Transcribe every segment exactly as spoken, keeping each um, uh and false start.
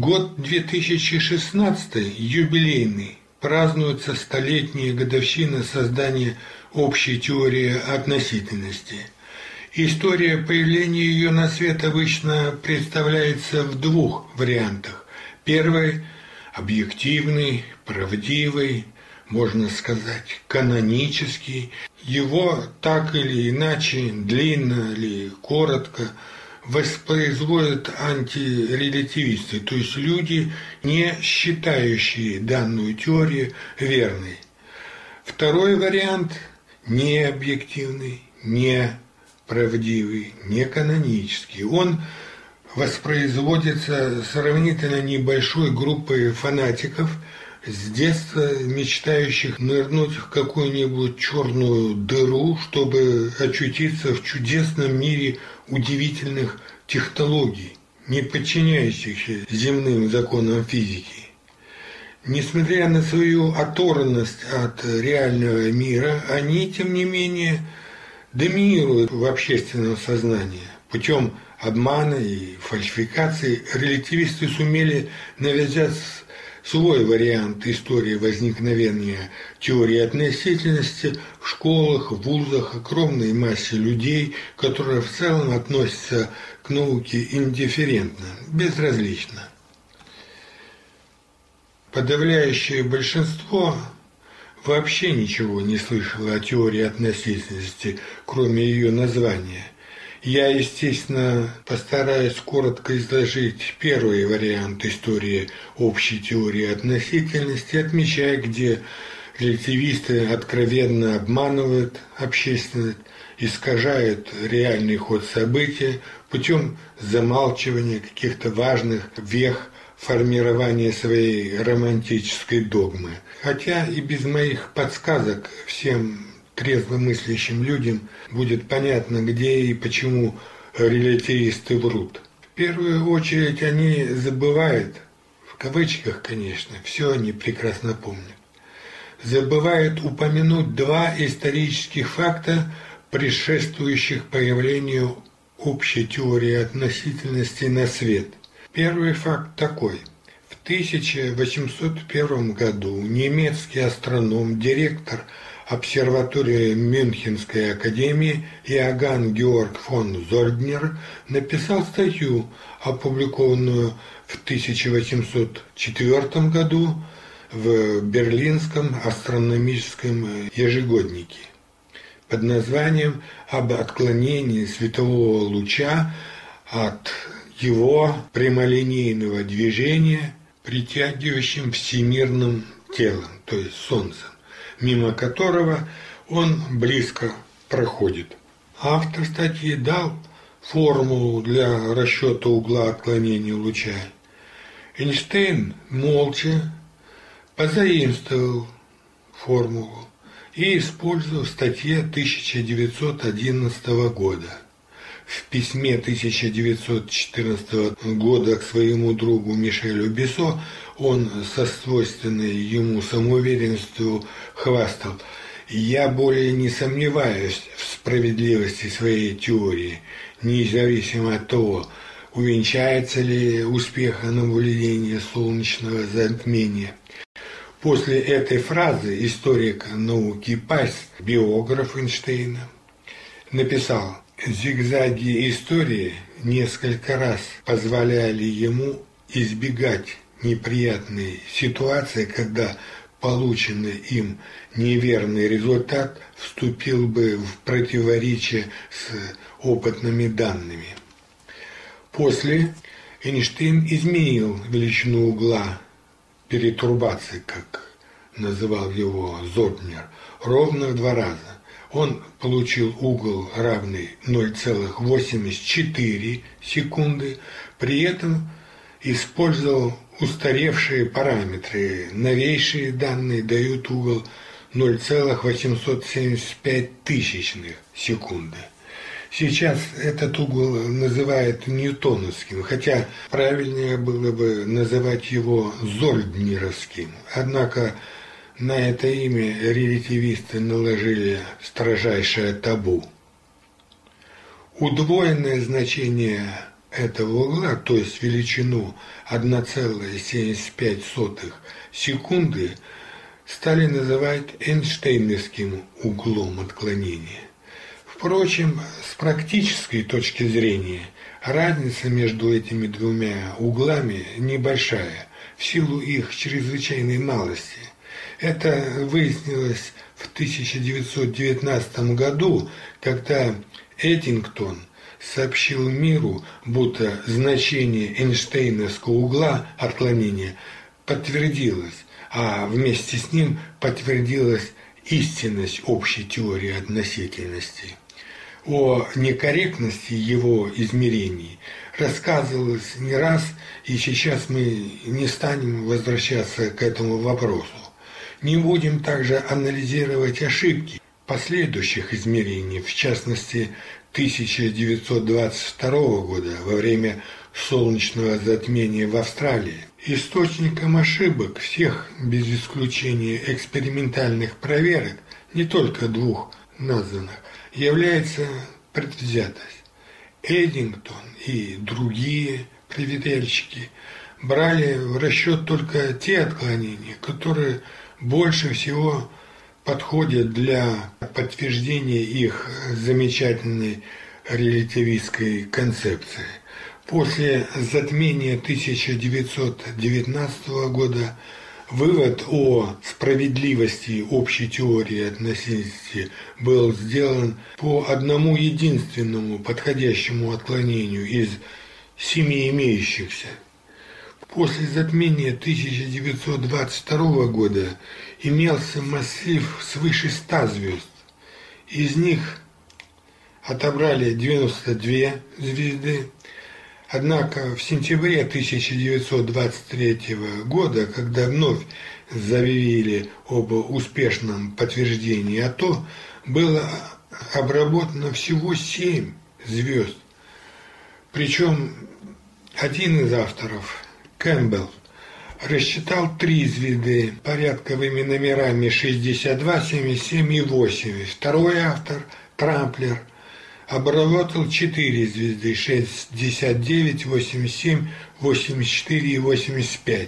Год две тысячи шестнадцатый, юбилейный, празднуется столетняя годовщина создания общей теории относительности. История появления ее на свет обычно представляется в двух вариантах. Первый – объективный, правдивый, можно сказать, канонический. Его так или иначе, длинно или коротко, воспроизводят антирелятивисты, то есть люди, не считающие данную теорию верной. Второй вариант – не объективный, не правдивый, не канонический. Он воспроизводится сравнительно небольшой группой фанатиков, с детства мечтающих нырнуть в какую-нибудь черную дыру, чтобы очутиться в чудесном мире удивительных технологий, не подчиняющихся земным законам физики. Несмотря на свою оторванность от реального мира, они, тем не менее, доминируют в общественном сознании. Путем обмана и фальсификации релятивисты сумели навязать свой вариант истории возникновения теории относительности в школах, в вузах, огромной массе людей, которые в целом относятся к науке индифферентно, безразлично. Подавляющее большинство вообще ничего не слышало о теории относительности, кроме ее названия. Я, естественно, постараюсь коротко изложить первый вариант истории общей теории относительности, отмечая, где релятивисты откровенно обманывают общественность, искажают реальный ход событий путем замалчивания каких-то важных вех формирования своей романтической догмы. Хотя и без моих подсказок всем трезвомыслящим людям будет понятно, где и почему релятивисты врут. В первую очередь они забывают, в кавычках, конечно, все они прекрасно помнят, забывают упомянуть два исторических факта, предшествующих появлению общей теории относительности на свет. Первый факт такой. В тысяча восемьсот первом году немецкий астроном, директор обсерватории Мюнхенской академии Иоганн Георг фон Зольднер написал статью, опубликованную в тысяча восемьсот четвёртом году в Берлинском астрономическом ежегоднике под названием «Об отклонении светового луча от его прямолинейного движения притягивающим всемирным телом», то есть Солнцем, мимо которого он близко проходит. Автор статьи дал формулу для расчета угла отклонения луча. Эйнштейн молча позаимствовал формулу и использовал в статье тысяча девятьсот одиннадцатого года. В письме тысяча девятьсот четырнадцатого года к своему другу Мишелю Бесо он со свойственной ему самоуверенностью хвастал: «Я более не сомневаюсь в справедливости своей теории, независимо от того, увенчается ли успехом наблюдение солнечного затмения». После этой фразы историк науки Пайс, биограф Эйнштейна, написал: «Зигзаги истории несколько раз позволяли ему избегать неприятной ситуации, когда полученный им неверный результат вступил бы в противоречие с опытными данными». После Эйнштейн изменил величину угла перетурбации, как называл его Зольднер, ровно в два раза. Он получил угол, равный ноль целых восемьдесят четыре секунды, при этом использовал устаревшие параметры. Новейшие данные дают угол ноль целых восемьсот семьдесят пять тысячных секунды. Сейчас этот угол называют ньютоновским, хотя правильнее было бы называть его зольднеровским. Однако на это имя релятивисты наложили строжайшее табу. Удвоенное значение этого угла, то есть величину одна целая семьдесят пять сотых секунды, стали называть Эйнштейновским углом отклонения. Впрочем, с практической точки зрения разница между этими двумя углами небольшая, в силу их чрезвычайной малости. Это выяснилось в тысяча девятьсот девятнадцатом году, когда Эддингтон сообщил миру, будто значение Эйнштейновского угла отклонения подтвердилось, а вместе с ним подтвердилась истинность общей теории относительности. О некорректности его измерений рассказывалось не раз, и сейчас мы не станем возвращаться к этому вопросу. Не будем также анализировать ошибки последующих измерений, в частности, тысяча девятьсот двадцать второго года во время солнечного затмения в Австралии. Источником ошибок всех, без исключения экспериментальных проверок, не только двух названных, является предвзятость. Эддингтон и другие проверяльщики брали в расчет только те отклонения, которые больше всего подходят для подтверждения их замечательной релятивистской концепции. После затмения тысяча девятьсот девятнадцатого года вывод о справедливости общей теории относительности был сделан по одному единственному подходящему отклонению из семи имеющихся. После затмения тысяча девятьсот двадцать второго года имелся массив свыше ста звезд. Из них отобрали девяносто две звезды. Однако в сентябре тысяча девятьсот двадцать третьего года, когда вновь заявили об успешном подтверждении АТО, было обработано всего семь звезд. Причем один из авторов, Кэмпбелл, рассчитал три звезды порядковыми номерами шестьдесят два, семьдесят семь и восемь. Второй автор, Трамплер, обработал четыре звезды шестьдесят девять, восемьдесят семь, восемьдесят четыре и восемьдесят пять.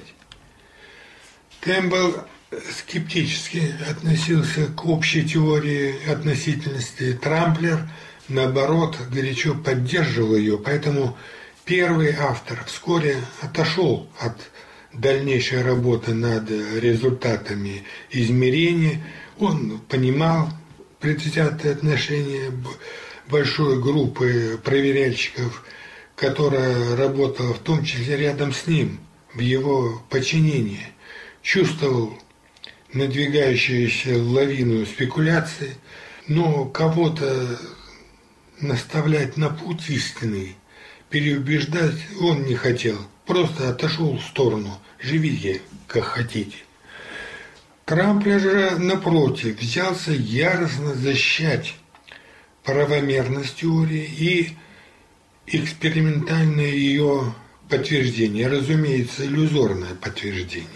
Кэмпбелл скептически относился к общей теории относительности. Трамплер, наоборот, горячо поддерживал ее, поэтому первый автор вскоре отошел от дальнейшей работы над результатами измерений. Он понимал предвзятое отношение большой группы проверяльщиков, которая работала в том числе рядом с ним, в его подчинении, чувствовал надвигающуюся лавину спекуляций, но кого-то наставлять на путь истинный, переубеждать он не хотел, просто отошел в сторону, живите как хотите. Трамплер же, напротив, взялся яростно защищать правомерность теории и экспериментальное ее подтверждение, разумеется, иллюзорное подтверждение.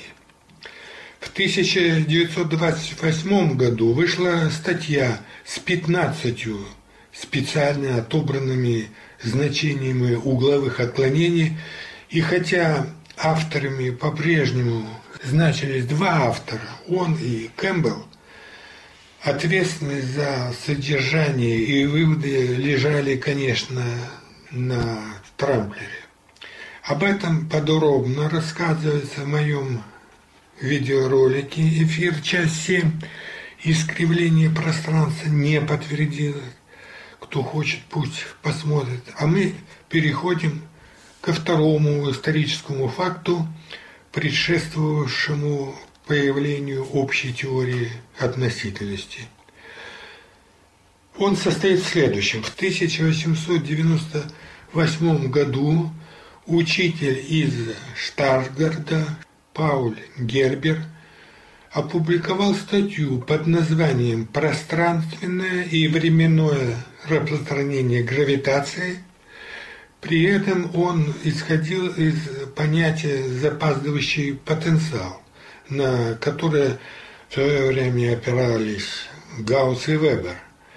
В тысяча девятьсот двадцать восьмом году вышла статья с пятнадцатью специально отобранными значениями угловых отклонений, и хотя авторами по-прежнему значились два автора, он и Кэмпбелл, ответственность за содержание и выводы лежали, конечно, на Трамплере. Об этом подробно рассказывается в моем видеоролике «Эфир, часть семь». Искривление пространства не подтвердилось. Кто хочет, пусть посмотрит. А мы переходим ко второму историческому факту, предшествовавшему появлению общей теории относительности. Он состоит в следующем. В тысяча восемьсот девяносто восьмом году учитель из Штатгарта Пауль Гербер опубликовал статью под названием «Пространственное и временное распространение гравитации». При этом он исходил из понятия «запаздывающий потенциал», на которое в свое время опирались Гаусс и Вебер.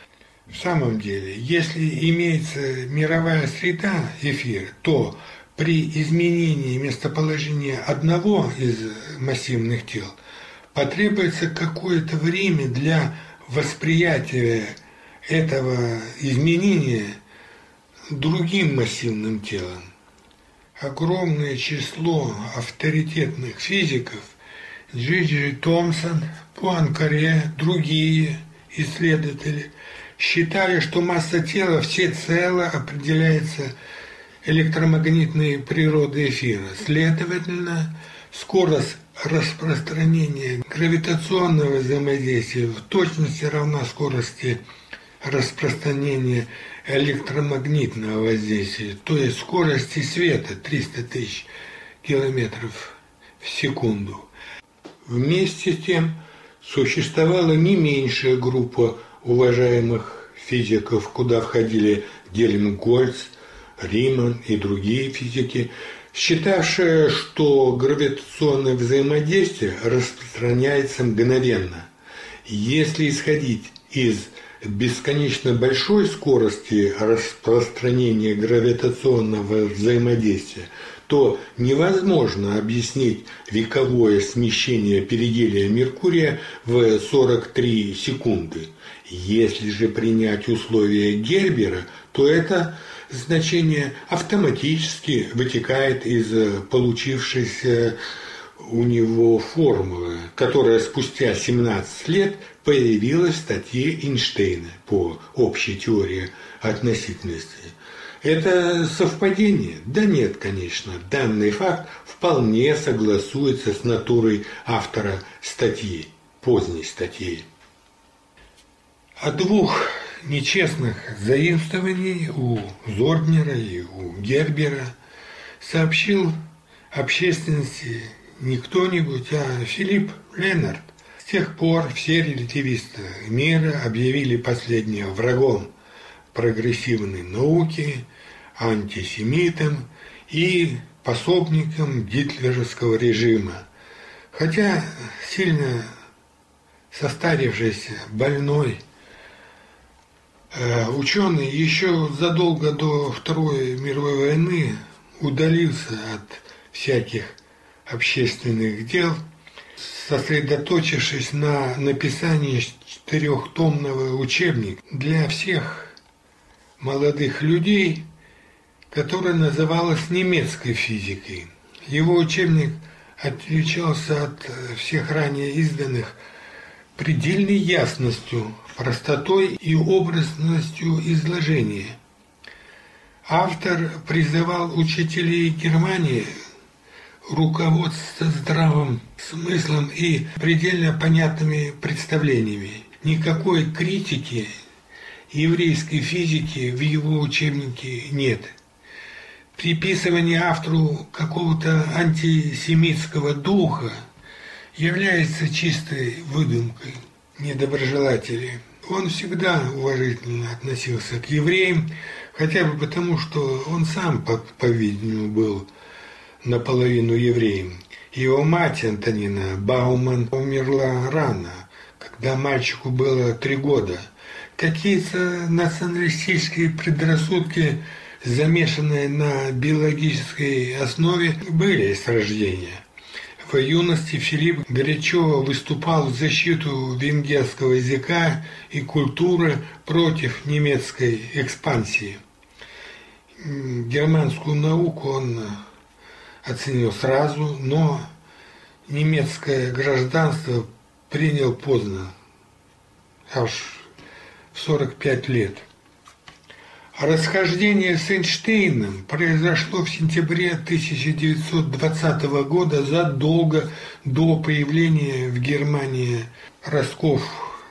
В самом деле, если имеется мировая среда, эфир, то при изменении местоположения одного из массивных тел потребуется какое-то время для восприятия этого изменения другим массивным телом. Огромное число авторитетных физиков, Джи Джи Томпсон, Пуанкаре, другие исследователи, считали, что масса тела всецело определяется электромагнитной природой эфира. Следовательно, скорость распространения гравитационного взаимодействия в точности равна скорости распространения электромагнитного воздействия, то есть скорости света триста тысяч километров в секунду. Вместе с тем существовала не меньшая группа уважаемых физиков, куда входили Гельмгольц, Риман и другие физики, считавшие, что гравитационное взаимодействие распространяется мгновенно. Если исходить из бесконечно большой скорости распространения гравитационного взаимодействия, то невозможно объяснить вековое смещение перигелия Меркурия в сорок три секунды. Если же принять условия Гербера, то это значение автоматически вытекает из получившейся у него формулы, которая спустя семнадцать лет появилась в статье Эйнштейна по общей теории относительности. Это совпадение? Да нет, конечно. Данный факт вполне согласуется с натурой автора статьи, поздней статьи. О двух нечестных заимствований у Зорнера и у Гербера сообщил общественности не кто-нибудь, а Филипп Ленард. С тех пор все релятивисты мира объявили последнего врагом прогрессивной науки, антисемитом и пособником гитлеровского режима. Хотя сильно состарившийся, больной ученый еще задолго до Второй мировой войны удалился от всяких общественных дел, сосредоточившись на написании четырехтомного учебника для всех молодых людей, который называлось немецкой физикой. Его учебник отличался от всех ранее изданных предельной ясностью, простотой и образностью изложения. Автор призывал учителей Германии руководствоваться здравым смыслом и предельно понятными представлениями. Никакой критики еврейской физики в его учебнике нет. Приписывание автору какого-то антисемитского духа является чистой выдумкой недоброжелателей. Он всегда уважительно относился к евреям, хотя бы потому, что он сам, по-видимому, был наполовину евреем. Его мать, Антонина Бауман, умерла рано, когда мальчику было три года. Какие-то националистические предрассудки, замешанные на биологической основе, были с рождения. В юности Филипп горячо выступал в защиту венгерского языка и культуры против немецкой экспансии. Германскую науку он оценил сразу, но немецкое гражданство принял поздно, аж в сорок пять лет. Расхождение с Эйнштейном произошло в сентябре тысяча девятьсот двадцатого года, задолго до появления в Германии ростков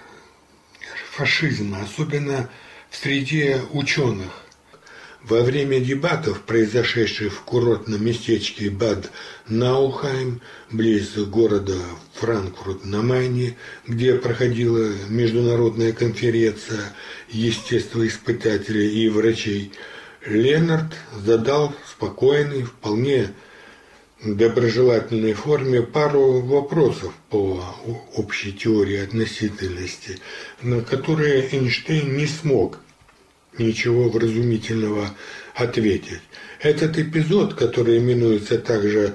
фашизма, особенно в среде ученых. Во время дебатов, произошедших в курортном местечке Бад Наухайм, близ города Франкфурт на Майне, где проходила международная конференция естествоиспытателей и врачей, Ленард задал спокойный, вполне доброжелательной форме пару вопросов по общей теории относительности, на которые Эйнштейн не смог ничего вразумительного ответить. Этот эпизод, который именуется также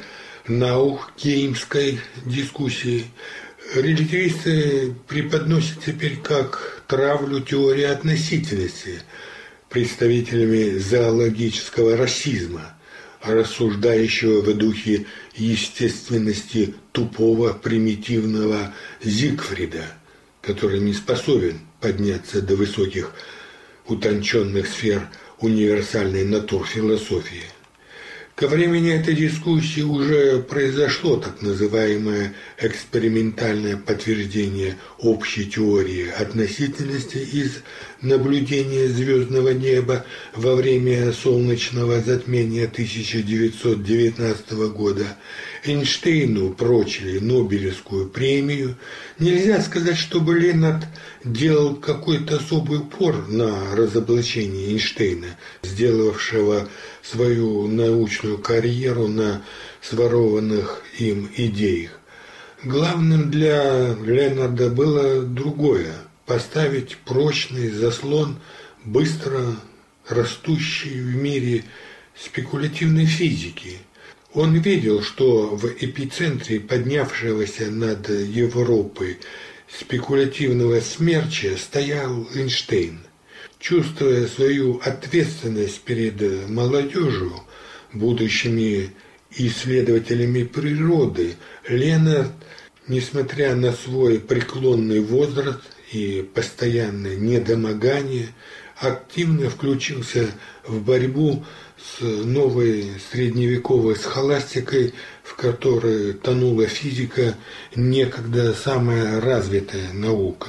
Наугеймской дискуссией, релятивисты преподносят теперь как травлю теории относительности представителями зоологического расизма, рассуждающего в духе естественности тупого примитивного Зигфрида, который не способен подняться до высоких утонченных сфер универсальной натурфилософии. Ко времени этой дискуссии уже произошло так называемое экспериментальное подтверждение общей теории относительности из наблюдения звездного неба во время солнечного затмения тысяча девятьсот девятнадцатого года. Эйнштейну прочили Нобелевскую премию. Нельзя сказать, чтобы Ленард делал какой-то особый упор на разоблачение Эйнштейна, сделавшего свою научную карьеру на сворованных им идеях. Главным для Ленарда было другое – поставить прочный заслон быстро растущей в мире спекулятивной физики. Он видел, что в эпицентре поднявшегося над Европой спекулятивного смерча стоял Эйнштейн. Чувствуя свою ответственность перед молодежью, будущими исследователями природы, Ленард, несмотря на свой преклонный возраст и постоянное недомогание, активно включился в борьбу с новой средневековой схоластикой, в которой тонула физика, некогда самая развитая наука.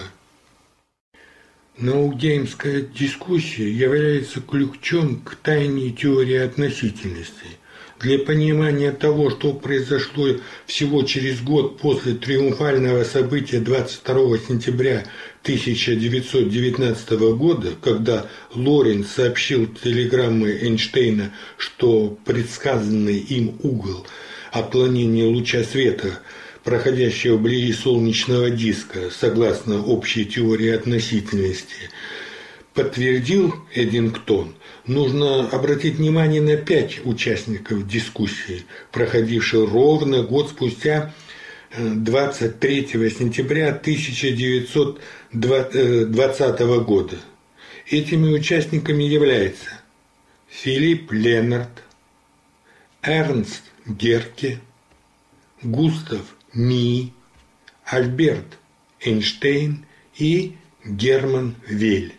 Наугеймская дискуссия является ключом к тайне теории относительности. Для понимания того, что произошло всего через год после триумфального события двадцать второго сентября тысяча девятьсот девятнадцатого года, когда Лоренц сообщил телеграммой Эйнштейна, что предсказанный им угол отклонения луча света, проходящего вблизи солнечного диска, согласно общей теории относительности, подтвердил Эддингтон, нужно обратить внимание на пять участников дискуссии, проходившей ровно год спустя, двадцать третьего сентября тысяча девятьсот двадцатого года. Этими участниками являются Филипп Ленард, Эрнст Герке, Густав Мии, Альберт Эйнштейн и Герман Вейль.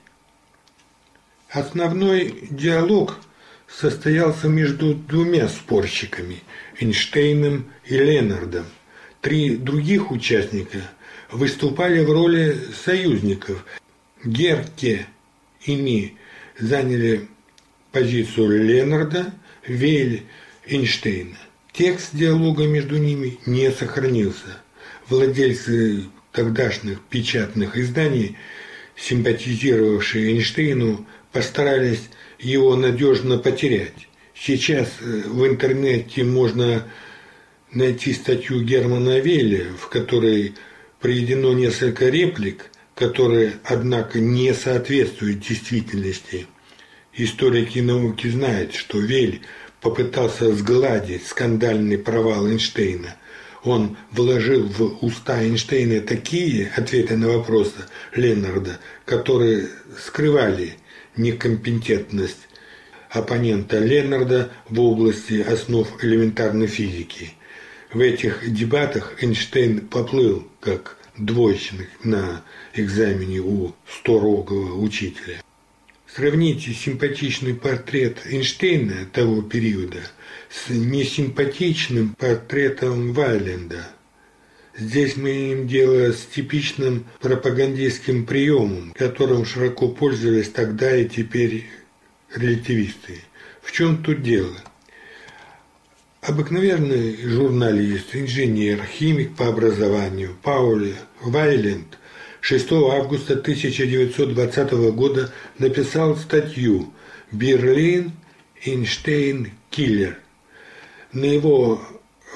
Основной диалог состоялся между двумя спорщиками – Эйнштейном и Ленардом. Три других участника выступали в роли союзников. Герке и Мии заняли позицию Ленарда, Вейль – Эйнштейна. Текст диалога между ними не сохранился. Владельцы тогдашних печатных изданий, симпатизировавшие Эйнштейну, постарались его надежно потерять. Сейчас в интернете можно найти статью Германа Вейля, в которой приведено несколько реплик, которые, однако, не соответствуют действительности. Историки науки знают, что Вейль попытался сгладить скандальный провал Эйнштейна. Он вложил в уста Эйнштейна такие ответы на вопросы Ленарда, которые скрывали некомпетентность оппонента Ленарда в области основ элементарной физики. В этих дебатах Эйнштейн поплыл, как двоечник на экзамене у сторогого учителя. Сравните симпатичный портрет Эйнштейна того периода с несимпатичным портретом Вайленда. Здесь мы имеем дело с типичным пропагандистским приемом, которым широко пользовались тогда и теперь релятивисты. В чем тут дело? Обыкновенный журналист, инженер, химик по образованию Пауль Вайленд шестого августа тысяча девятьсот двадцатого года написал статью «Берлин. Эйнштейн. Киллер». На его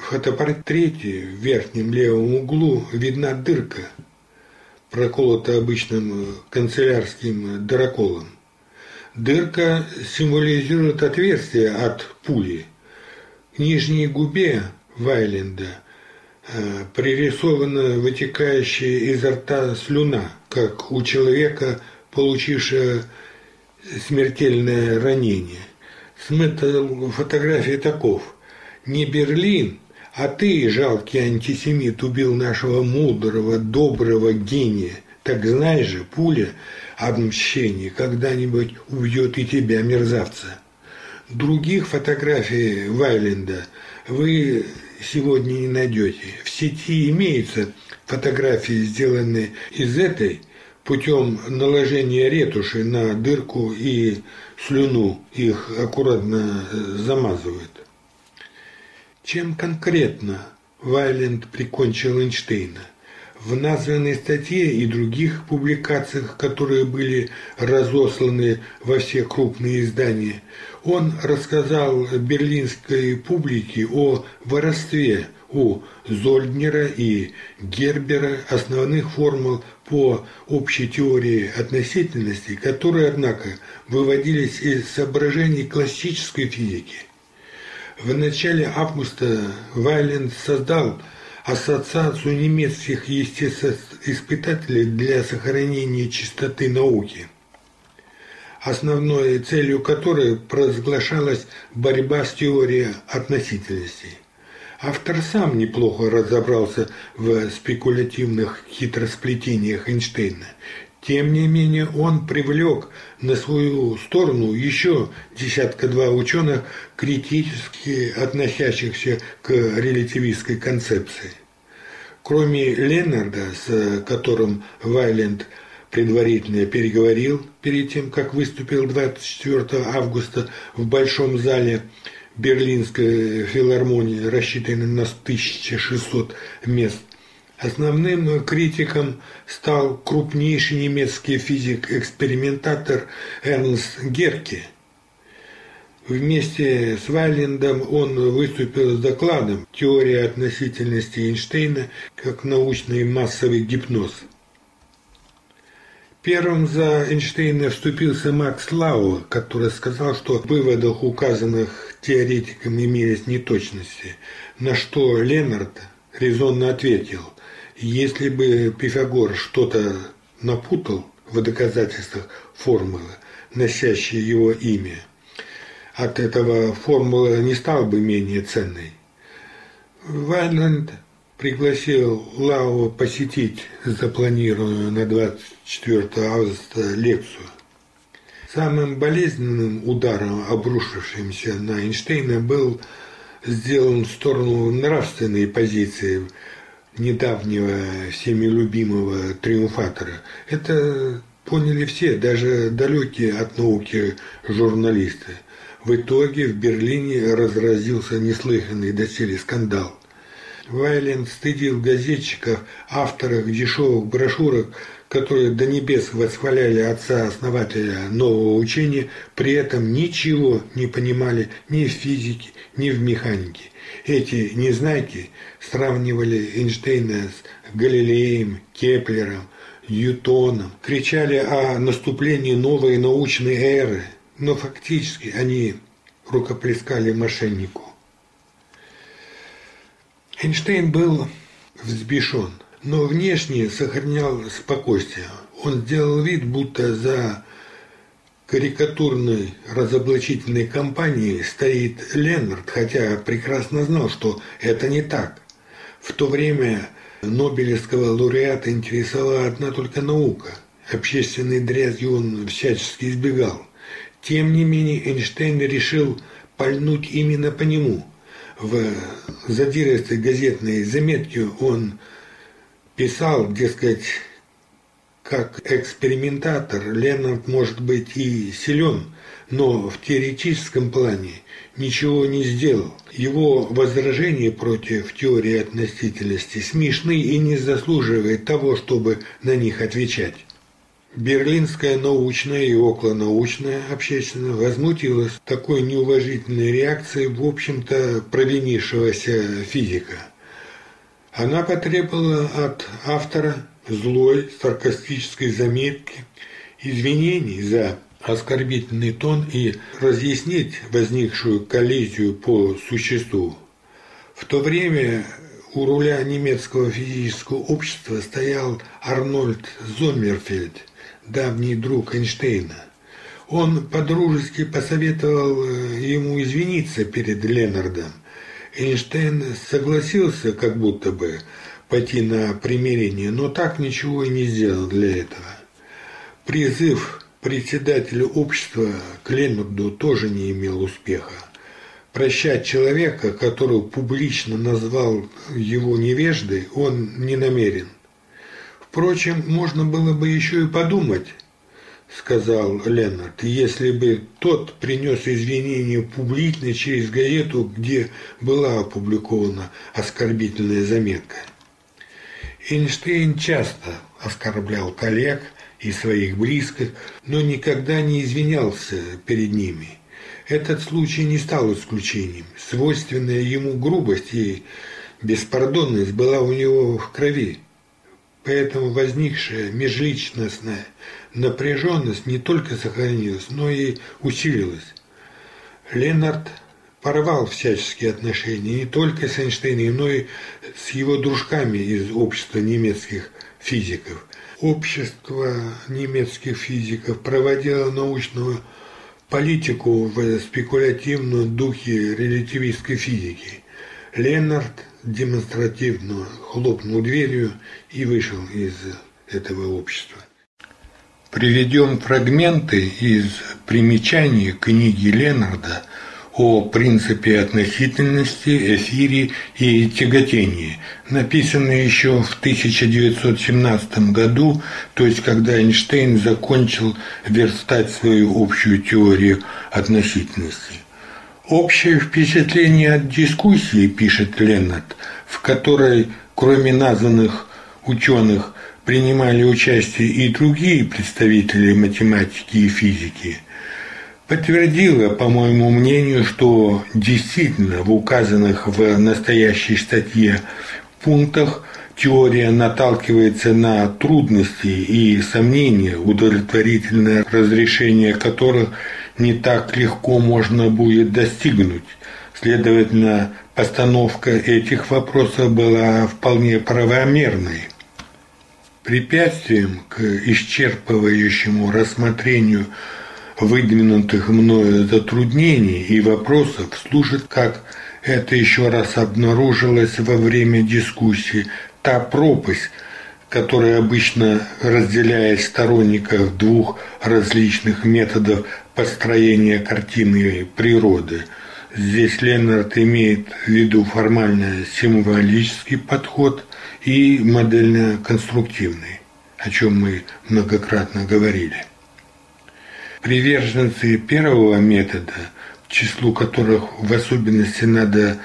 В фотопортрете в верхнем левом углу видна дырка, проколота обычным канцелярским дыроколом. Дырка символизирует отверстие от пули. К нижней губе Вайленда э, пририсована вытекающая изо рта слюна, как у человека, получившего смертельное ранение. Смысл фотографии таков: не Берлин, а ты, жалкий антисемит, убил нашего мудрого, доброго гения. Так знай же, пуля об мщении когда-нибудь убьет и тебя, мерзавца. Других фотографий Вайленда вы сегодня не найдете. В сети имеются фотографии, сделанные из этой путем наложения ретуши на дырку и слюну, их аккуратно замазывают. Чем конкретно Вайленд прикончил Эйнштейна? В названной статье и других публикациях, которые были разосланы во все крупные издания, он рассказал берлинской публике о воровстве у Зольднера и Гербера основных формул по общей теории относительности, которые, однако, выводились из соображений классической физики. В начале августа Вайленд создал Ассоциацию немецких естествоиспытателей для сохранения чистоты науки, основной целью которой провозглашалась борьба с теорией относительности. Автор сам неплохо разобрался в спекулятивных хитросплетениях Эйнштейна. Тем не менее, он привлек на свою сторону еще десятка-два ученых, критически относящихся к релятивистской концепции. Кроме Леннарда, с которым Вайленд предварительно переговорил перед тем, как выступил двадцать четвёртого августа в Большом зале Берлинской филармонии, рассчитанной на тысячу шестьсот мест, основным критиком стал крупнейший немецкий физик-экспериментатор Эрнст Герке. Вместе с Вайлендом он выступил с докладом «Теория относительности Эйнштейна как научный массовый гипноз». Первым за Эйнштейна вступился Макс Лауэр, который сказал, что в выводах указанных теоретиком имелись неточности, на что Леннард резонно ответил: если бы Пифагор что-то напутал в доказательствах формулы, носящей его имя, от этого формула не стала бы менее ценной. Вайленд пригласил Лауэра посетить запланированную на двадцать четвёртого августа лекцию. Самым болезненным ударом, обрушившимся на Эйнштейна, был сделан в сторону нравственной позиции недавнего всеми любимого триумфатора. Это поняли все, даже далекие от науки журналисты. В итоге в Берлине разразился неслыханный доселе скандал. Вайленд стыдил газетчиков, авторов дешевых брошюрок, которые до небес восхваляли отца-основателя нового учения, при этом ничего не понимали ни в физике, ни в механике. Эти незнайки сравнивали Эйнштейна с Галилеем, Кеплером, Ньютоном, кричали о наступлении новой научной эры, но фактически они рукоплескали мошеннику. Эйнштейн был взбешен, но внешне сохранял спокойствие. Он сделал вид, будто за карикатурной разоблачительной кампанией стоит Леннард, хотя прекрасно знал, что это не так. В то время Нобелевского лауреата интересовала одна только наука. Общественной дрязги он всячески избегал. Тем не менее, Эйнштейн решил пальнуть именно по нему. В задиристой газетной заметке он писал, дескать, как экспериментатор Леннард может быть и силен, но в теоретическом плане ничего не сделал. Его возражения против теории относительности смешны и не заслуживают того, чтобы на них отвечать. Берлинская научная и околонаучная общественность возмутилась такой неуважительной реакцией, в общем-то, провинившегося физика. Она потребовала от автора злой саркастической заметки извинений за оскорбительный тон и разъяснить возникшую коллизию по существу. В то время у руля немецкого физического общества стоял Арнольд Зоммерфельд, давний друг Эйнштейна. Он подружески посоветовал ему извиниться перед Ленардом. Эйнштейн согласился как будто бы пойти на примирение, но так ничего и не сделал для этого. Призыв председателя общества к Ленарду тоже не имел успеха. Прощать человека, которого публично назвал его невеждой, он не намерен. «Впрочем, можно было бы еще и подумать, — сказал Ленард, — если бы тот принес извинения публично через газету, где была опубликована оскорбительная заметка». Эйнштейн часто оскорблял коллег и своих близких, но никогда не извинялся перед ними. Этот случай не стал исключением. Свойственная ему грубость и беспардонность была у него в крови. Поэтому возникшая межличностная напряженность не только сохранилась, но и усилилась. Ленард порвал всяческие отношения не только с Эйнштейном, но и с его дружками из общества немецких физиков. Общество немецких физиков проводило научную политику в спекулятивном духе релятивистской физики. Ленард демонстративно хлопнул дверью и вышел из этого общества. Приведем фрагменты из примечаний книги Ленарда о принципе относительности, эфире и тяготении, написанной еще в тысяча девятьсот семнадцатом году, то есть когда Эйнштейн закончил верстать свою общую теорию относительности. Общее впечатление от дискуссии, пишет Ленард, в которой, кроме названных ученых, принимали участие и другие представители математики и физики, подтвердило, по моему мнению, что действительно в указанных в настоящей статье пунктах теория наталкивается на трудности и сомнения, удовлетворительное разрешение которых не так легко можно будет достигнуть. Следовательно, постановка этих вопросов была вполне правомерной. Препятствием к исчерпывающему рассмотрению выдвинутых мною затруднений и вопросов служит, как это еще раз обнаружилось во время дискуссии, та пропасть, которая обычно разделяет сторонников двух различных методов построения картины природы. Здесь Ленард имеет в виду формально-символический подход и модельно-конструктивный, о чем мы многократно говорили. Приверженцы первого метода, к числу которых в особенности надо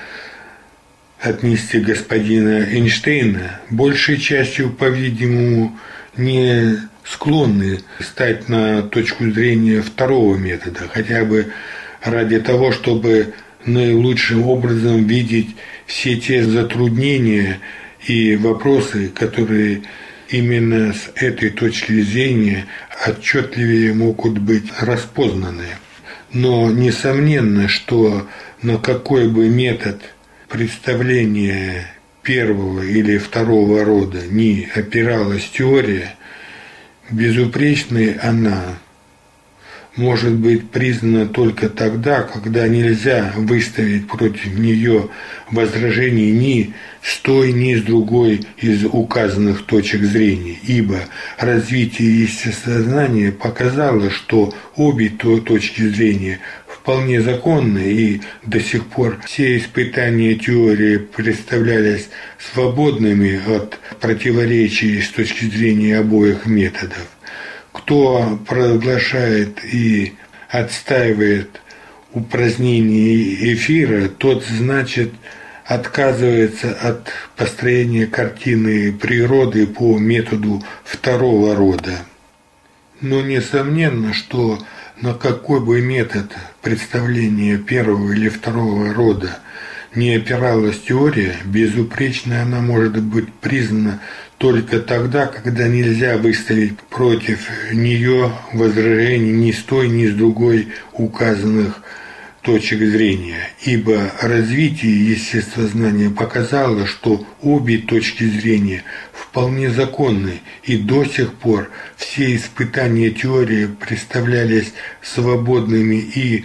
отнести господина Эйнштейна, большей частью, по-видимому, не склонны стать на точку зрения второго метода, хотя бы ради того, чтобы наилучшим образом видеть все те затруднения и вопросы, которые именно с этой точки зрения отчетливее могут быть распознаны. Но несомненно, что на какой бы метод представления первого или второго рода ни опиралась теория, безупречной она может быть признана только тогда, когда нельзя выставить против нее возражений ни с той, ни с другой из указанных точек зрения, ибо развитие естествознания показало, что обе точки зрения вполне законны, и до сих пор все испытания теории представлялись свободными от противоречий с точки зрения обоих методов. Кто провозглашает и отстаивает упразднение эфира, тот, значит, отказывается от построения картины природы по методу второго рода. Но несомненно, что на какой бы метод представления первого или второго рода не опиралась теория, безупречной она может быть признана только тогда, когда нельзя выставить против нее возражений ни с той, ни с другой указанных точек зрения, ибо развитие естествознания показало, что обе точки зрения вполне законны, и до сих пор все испытания теории представлялись свободными и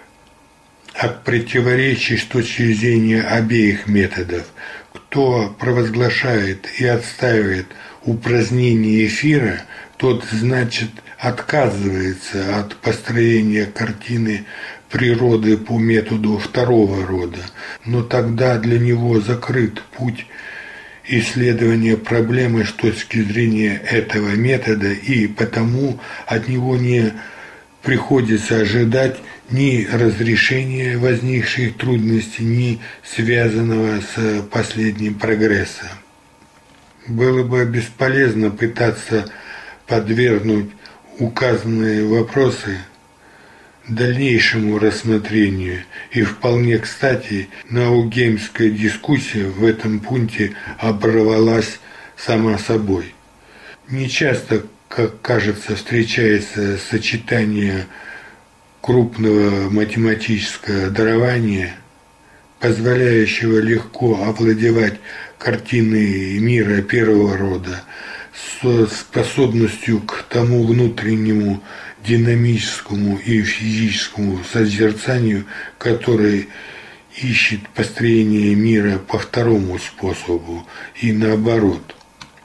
от противоречий с точки зрения обеих методов. Кто провозглашает и отстаивает упразднение эфира, тот, значит, отказывается от построения картины природы по методу второго рода, но тогда для него закрыт путь исследования проблемы с точки зрения этого метода, и потому от него не приходится ожидать ни разрешения возникших трудностей, ни связанного с последним прогресса. Было бы бесполезно пытаться подвергнуть указанные вопросы дальнейшему рассмотрению, и вполне кстати наугеймская дискуссия в этом пункте оборвалась сама собой. Нечасто, как кажется, встречается сочетание крупного математического дарования, позволяющего легко овладевать картиной мира первого рода, с способностью к тому внутреннему динамическому и физическому созерцанию, который ищет построение мира по второму способу, и наоборот.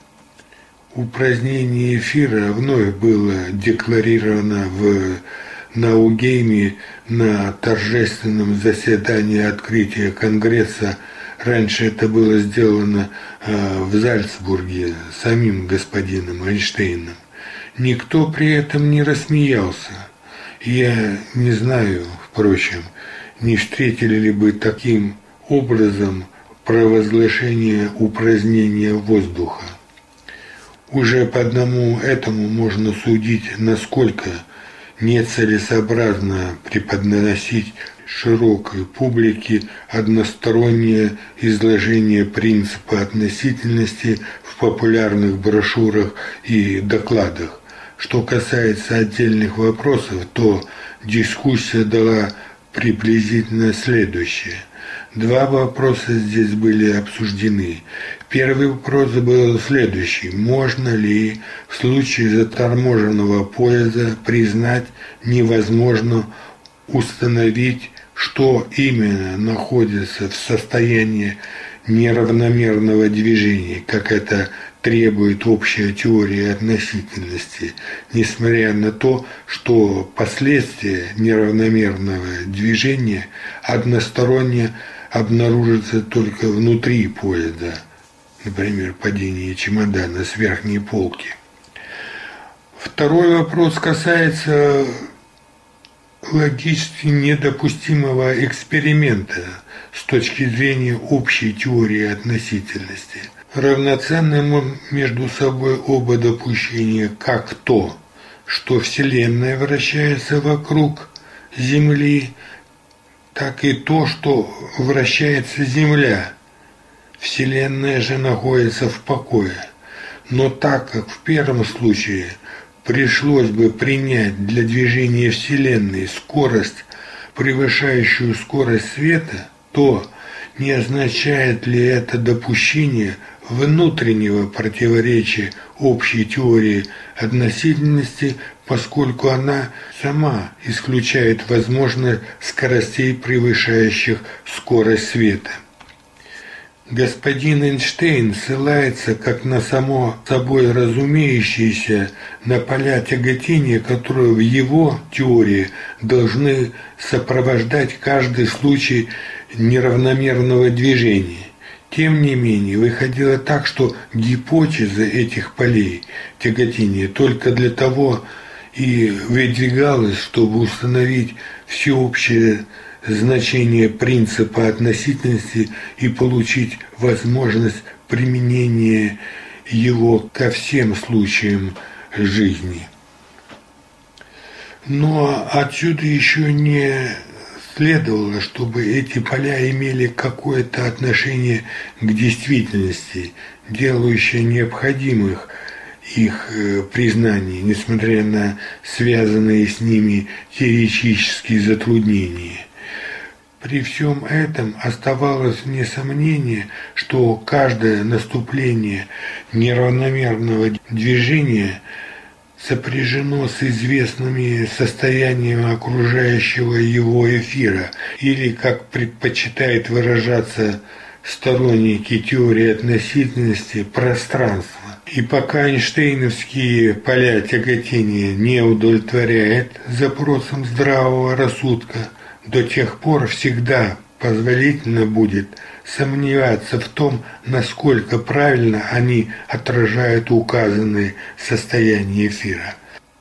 Упразднение эфира вновь было декларировано в Наугейме на торжественном заседании открытия Конгресса. Раньше это было сделано в Зальцбурге самим господином Эйнштейном. Никто при этом не рассмеялся. Я не знаю, впрочем, не встретили ли бы таким образом провозглашение упразднения воздуха. Уже по одному этому можно судить, насколько нецелесообразно преподносить широкой публике одностороннее изложение принципа относительности в популярных брошюрах и докладах. Что касается отдельных вопросов, то дискуссия дала приблизительно следующее. Два вопроса здесь были обсуждены. Первый вопрос был следующий. Можно ли в случае заторможенного поезда признать невозможно установить, что именно находится в состоянии неравномерного движения, как это требует общая теория относительности, несмотря на то, что последствия неравномерного движения односторонне обнаружатся только внутри поезда, например, падение чемодана с верхней полки. Второй вопрос касается логически недопустимого эксперимента с точки зрения общей теории относительности. Равноценны между собой оба допущения, как то, что Вселенная вращается вокруг Земли, так и то, что вращается Земля. Вселенная же находится в покое. Но так как в первом случае пришлось бы принять для движения Вселенной скорость, превышающую скорость света, то не означает ли это допущение внутреннего противоречия общей теории относительности, поскольку она сама исключает возможность скоростей, превышающих скорость света. Господин Эйнштейн ссылается как на само собой разумеющееся на поля тяготения, которые в его теории должны сопровождать каждый случай неравномерного движения. Тем не менее, выходило так, что гипотеза этих полей тяготения только для того и выдвигалась, чтобы установить всеобщее значение принципа относительности и получить возможность применения его ко всем случаям жизни. Но отсюда еще не следовало, чтобы эти поля имели какое-то отношение к действительности, делающее необходимых их признание, несмотря на связанные с ними теоретические затруднения. При всем этом оставалось вне сомнения, что каждое наступление неравномерного движения сопряжено с известными состояниями окружающего его эфира, или, как предпочитают выражаться сторонники теории относительности, пространства. И пока эйнштейновские поля тяготения не удовлетворяют запросам здравого рассудка, до тех пор всегда позволительно будет сомневаться в том, насколько правильно они отражают указанные состояния эфира.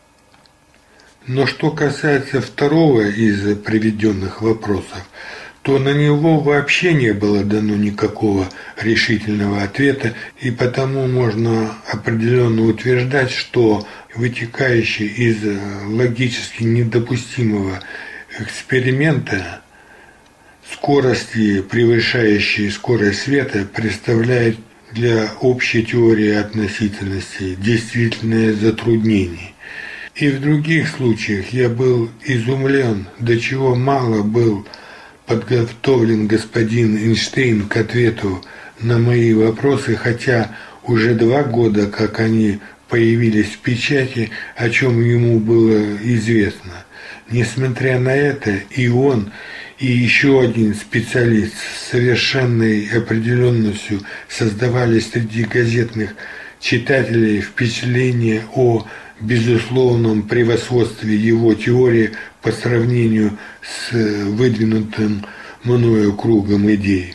Но что касается второго из приведенных вопросов, то на него вообще не было дано никакого решительного ответа, и потому можно определенно утверждать, что вытекающий из логически недопустимого эксперимента скорости, превышающие скорость света, представляет для общей теории относительности действительное затруднение. И в других случаях я был изумлен, до чего мало был подготовлен господин Эйнштейн к ответу на мои вопросы, хотя уже два года, как они появились в печати, о чем ему было известно. Несмотря на это, и он, и еще один специалист с совершенной определенностью создавали среди газетных читателей впечатление о безусловном превосходстве его теории по сравнению с выдвинутым мною кругом идей.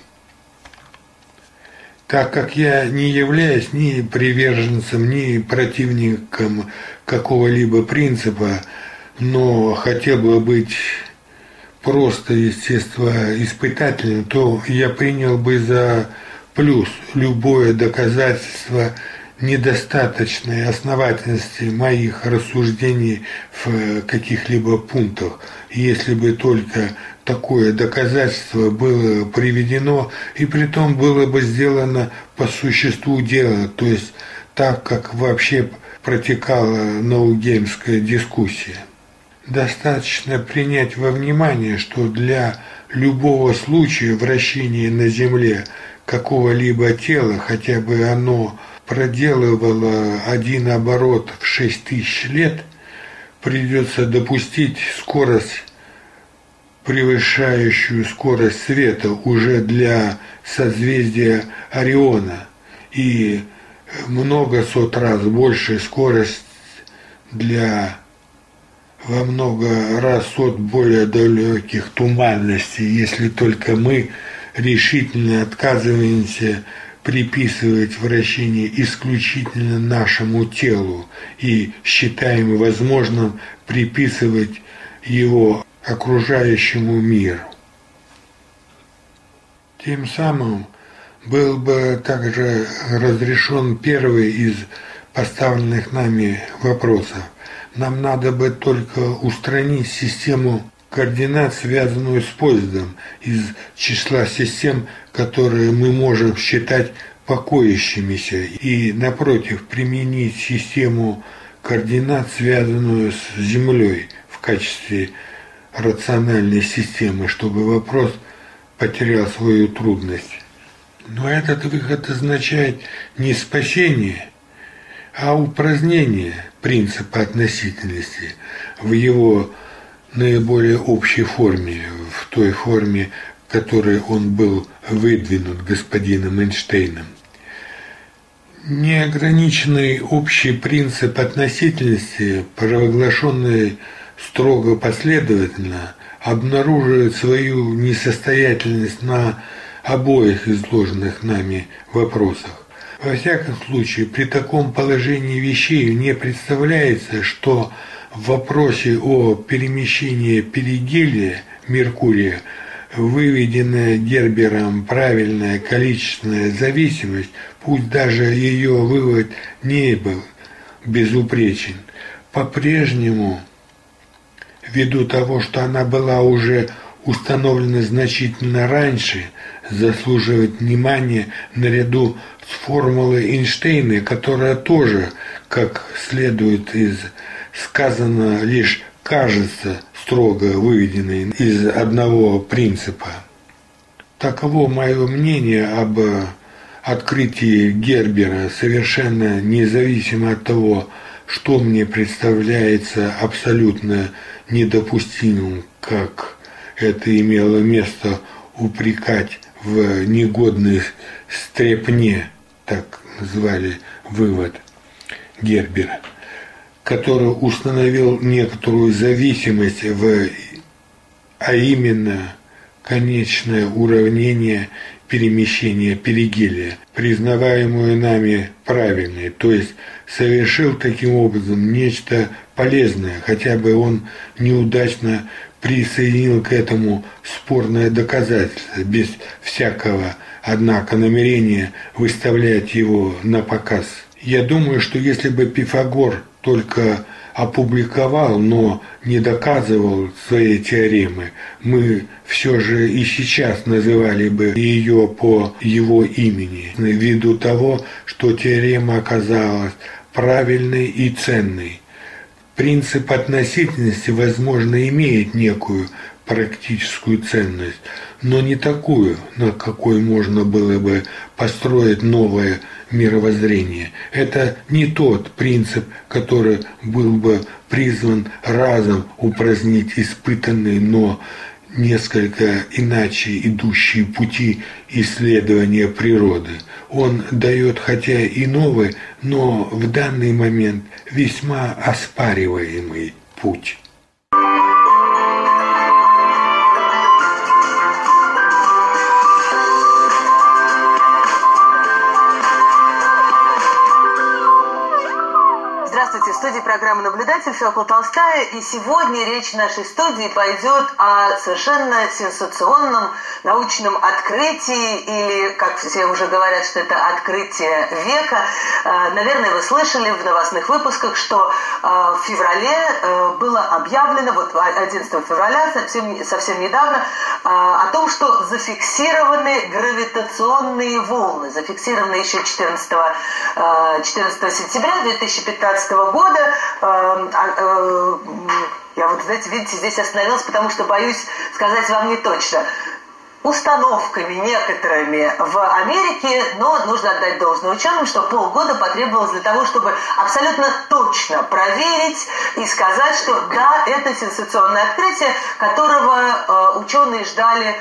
Так как я не являюсь ни приверженцем, ни противником какого-либо принципа, но хотел бы быть просто естествоиспытателем, то я принял бы за плюс любое доказательство недостаточной основательности моих рассуждений в каких-либо пунктах, если бы только такое доказательство было приведено, и притом было бы сделано по существу дела, то есть так, как вообще протекала ноугеймская дискуссия. Достаточно принять во внимание, что для любого случая вращения на Земле какого-либо тела, хотя бы оно проделывало один оборот в шесть тысяч лет, придется допустить скорость, превышающую скорость света уже для созвездия Ориона, и много сот раз большая скорость для во много раз от более далеких туманностей, если только мы решительно отказываемся приписывать вращение исключительно нашему телу и считаем возможным приписывать его окружающему миру. Тем самым был бы также разрешен первый из поставленных нами вопросов. Нам надо бы только устранить систему координат, связанную с поездом, из числа систем, которые мы можем считать покоящимися, и, напротив, применить систему координат, связанную с Землей, в качестве рациональной системы, чтобы вопрос потерял свою трудность. Но этот выход означает не спасение, а упразднение принципа относительности в его наиболее общей форме, в той форме, в которой он был выдвинут господином Эйнштейном. Неограниченный общий принцип относительности, провозглашенный строго последовательно, обнаруживает свою несостоятельность на обоих изложенных нами вопросах. Во всяком случае, при таком положении вещей не представляется, что в вопросе о перемещении перигелия Меркурия выведенная Гербером правильная количественная зависимость, пусть даже ее вывод не был безупречен, по-прежнему ввиду того, что она была уже установлена значительно раньше, заслуживает внимания наряду с формулой Эйнштейна, которая тоже, как следует из сказанного, лишь кажется строго выведенной из одного принципа. Таково мое мнение об открытии Гербера, совершенно независимо от того, что мне представляется абсолютно недопустимым, как это имело место упрекать в негодной стряпне, так звали вывод Гербера, который установил некоторую зависимость, в, а именно конечное уравнение перемещения перигелия, признаваемую нами правильной, то есть совершил таким образом нечто полезное, хотя бы он неудачно присоединил к этому спорное доказательство, без всякого, однако, намерения выставлять его на показ. Я думаю, что если бы Пифагор только опубликовал, но не доказывал свои теоремы, мы все же и сейчас называли бы ее по его имени, ввиду того, что теорема оказалась правильной и ценной. Принцип относительности, возможно, имеет некую практическую ценность, но не такую, на какой можно было бы построить новое мировоззрение. Это не тот принцип, который был бы призван разом упразднить испытанные, но несколько иначе идущие пути исследования природы. Он дает хотя и новый, но в данный момент весьма оспариваемый путь. В студии программы «Наблюдатель» Феокла Толстая, и сегодня речь в нашей студии пойдет о совершенно сенсационном научном открытии, или, как все уже говорят, что это открытие века. Наверное, вы слышали в новостных выпусках, что в феврале было объявлено, вот одиннадцатого февраля, совсем, совсем недавно, о том, что зафиксированы гравитационные волны, зафиксированы еще четырнадцатого сентября две тысячи пятнадцатого года. Я вот, знаете, видите, здесь остановилась, потому что боюсь сказать вам не точно. Установками некоторыми в Америке, но нужно отдать должное ученым, что полгода потребовалось для того, чтобы абсолютно точно проверить и сказать, что да, это сенсационное открытие, которого э, ученые ждали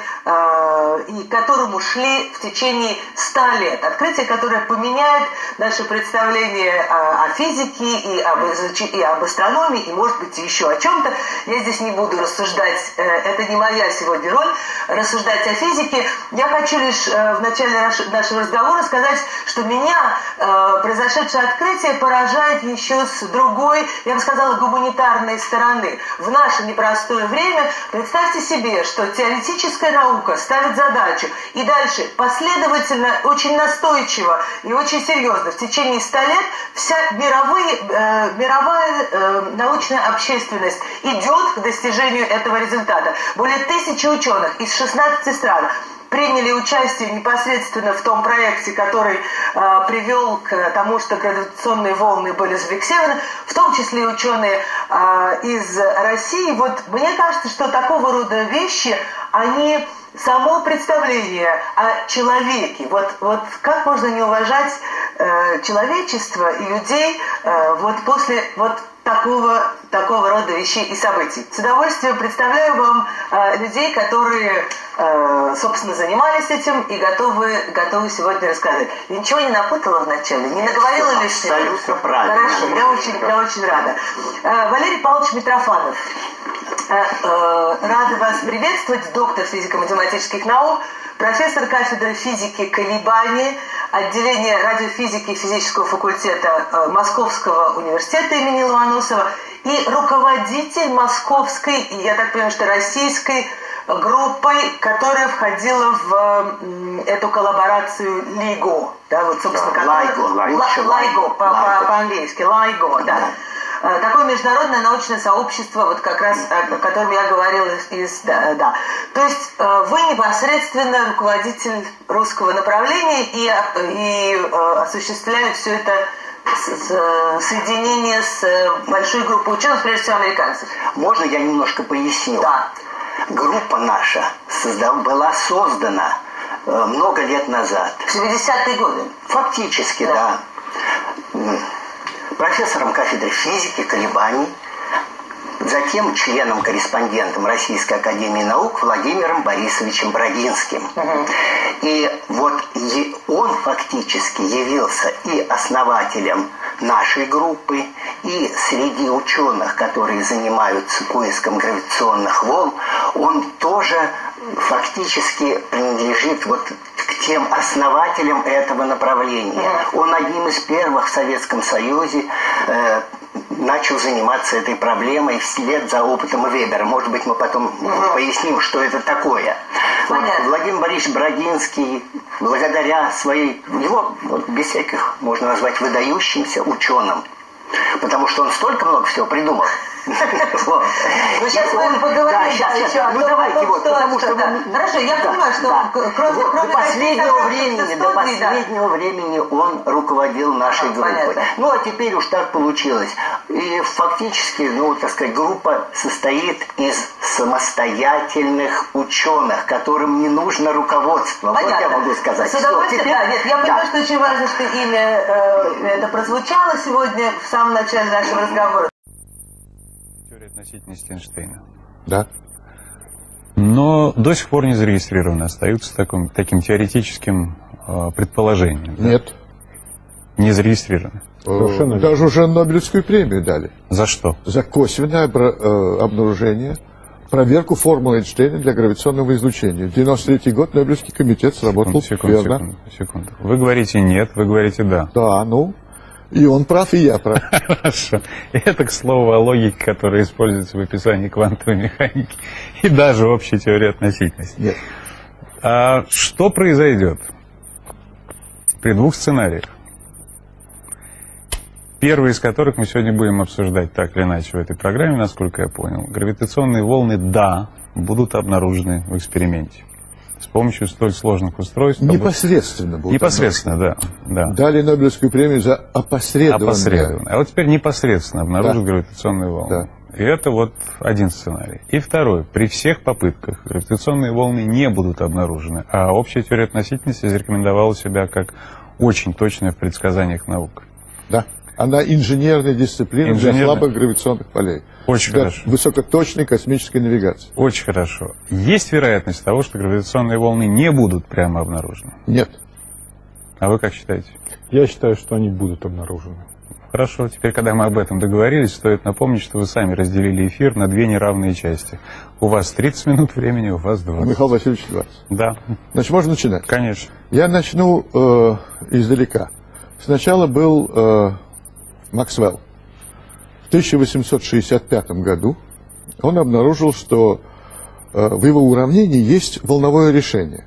э, и к которому шли в течение ста лет. Открытие, которое поменяет наше представление э, о физике и об, и об астрономии, и, может быть, еще о чем-то. Я здесь не буду рассуждать, э, это не моя сегодня роль, рассуждать о физике. Я хочу лишь э, в начале нашего разговора сказать, что меня э, произошедшее открытие поражает еще с другой, я бы сказала, гуманитарной стороны. В наше непростое время представьте себе, что теоретическая наука ставит задачу и дальше последовательно, очень настойчиво и очень серьезно в течение ста лет вся мировые, э, мировая э, научная общественность идет к достижению этого результата. Более тысячи ученых из шестнадцати стран приняли участие непосредственно в том проекте, который э, привел к тому, что гравитационные волны были зафиксированы, в том числе ученые э, из России. Вот мне кажется, что такого рода вещи, они само представление о человеке, вот, вот как можно не уважать э, человечество и людей э, вот после вот такого, такого рода вещей и событий. С удовольствием представляю вам э, людей, которые, э, собственно, занимались этим и готовы, готовы сегодня рассказать. Я ничего не напутала вначале, не наговорила лишнего? Абсолютно правильно. Хорошо, я очень, я очень рада. Э, Валерий Павлович Митрофанов. Э, э, рада вас приветствовать, доктор физико-математических наук, профессор кафедры физики колебаний, отделение радиофизики и физического факультета Московского университета имени Ломоносова и руководитель московской, я так понимаю, что российской группой, которая входила в эту коллаборацию LIGO. Да, вот, собственно, LIGO, LIGO, по-английски, LIGO, да. такое международное научное сообщество, вот как раз о котором я говорила, из, да, да. То есть вы непосредственно руководитель русского направления и, и осуществляли все это соединение с большой группой ученых, прежде всего американцев. Можно я немножко поясню? Да. Группа наша создав... была создана э, много лет назад. В семидесятые годы? Фактически, да. да. Профессором кафедры физики, колебаний, затем членом-корреспондентом Российской академии наук Владимиром Борисовичем Брагинским. Угу. И вот он фактически явился и основателем нашей группы, и среди ученых, которые занимаются поиском гравитационных волн, он тоже фактически принадлежит вот к тем основателям этого направления. Он одним из первых в Советском Союзе э, начал заниматься этой проблемой вслед за опытом Вебера. Может быть, мы потом угу. поясним, что это такое. Вот Владимир Борисович Брагинский, благодаря своей, его вот, без всяких можно назвать выдающимся ученым, потому что он столько много всего придумал. Ну, сейчас мы поговорим еще о том, потому что... Хорошо, я понимаю, что кроме... До последнего времени, до последнего времени он руководил нашей группой. Ну, а теперь уж так получилось. И фактически, ну, так сказать, группа состоит из самостоятельных ученых, которым не нужно руководство. Вот я могу сказать. С удовольствием, да, нет, я понимаю, что очень важно, что имя это прозвучало сегодня в самом начале нашего разговора. Теория относительности Эйнштейна. Да. Но до сих пор не зарегистрированы, остаются таким, таким теоретическим э, предположением. Да? Нет. Не зарегистрированы. Совершенно Даже уже Нобелевскую премию дали. За что? За косвенное обнаружение, проверку формулы Эйнштейна для гравитационного излучения. В девяносто третий год Нобелевский комитет сработал секунду, верно. Секунду, секунду. Вы говорите нет, вы говорите да. Да, ну... И он прав, и я прав. Хорошо. Это, к слову, о логике, которая используется в описании квантовой механики и даже общей теории относительности. Нет. А что произойдет при двух сценариях? Первый из которых мы сегодня будем обсуждать так или иначе в этой программе, насколько я понял. Гравитационные волны, да, будут обнаружены в эксперименте. С помощью столь сложных устройств... Непосредственно будут. Непосредственно, да, да. Дали Нобелевскую премию за опосредованное. Опосредованное. А вот теперь непосредственно обнаружат да. гравитационные волны. Да. И это вот один сценарий. И второй. При всех попытках гравитационные волны не будут обнаружены, а общая теория относительности зарекомендовала себя как очень точная в предсказаниях наук. Да. Она инженерная дисциплина Инженерная. для слабых гравитационных полей. Очень для хорошо. Высокоточной космической навигации. Очень хорошо. Есть вероятность того, что гравитационные волны не будут прямо обнаружены? Нет. А вы как считаете? Я считаю, что они будут обнаружены. Хорошо. Теперь, когда мы об этом договорились, стоит напомнить, что вы сами разделили эфир на две неравные части. У вас тридцать минут времени, у вас двадцать. Михаил Васильевич двадцать. Да. Значит, можно начинать? Конечно. Я начну э, издалека. Сначала был... Э, Максвелл. В тысяча восемьсот шестьдесят пятом году он обнаружил, что э, в его уравнении есть волновое решение.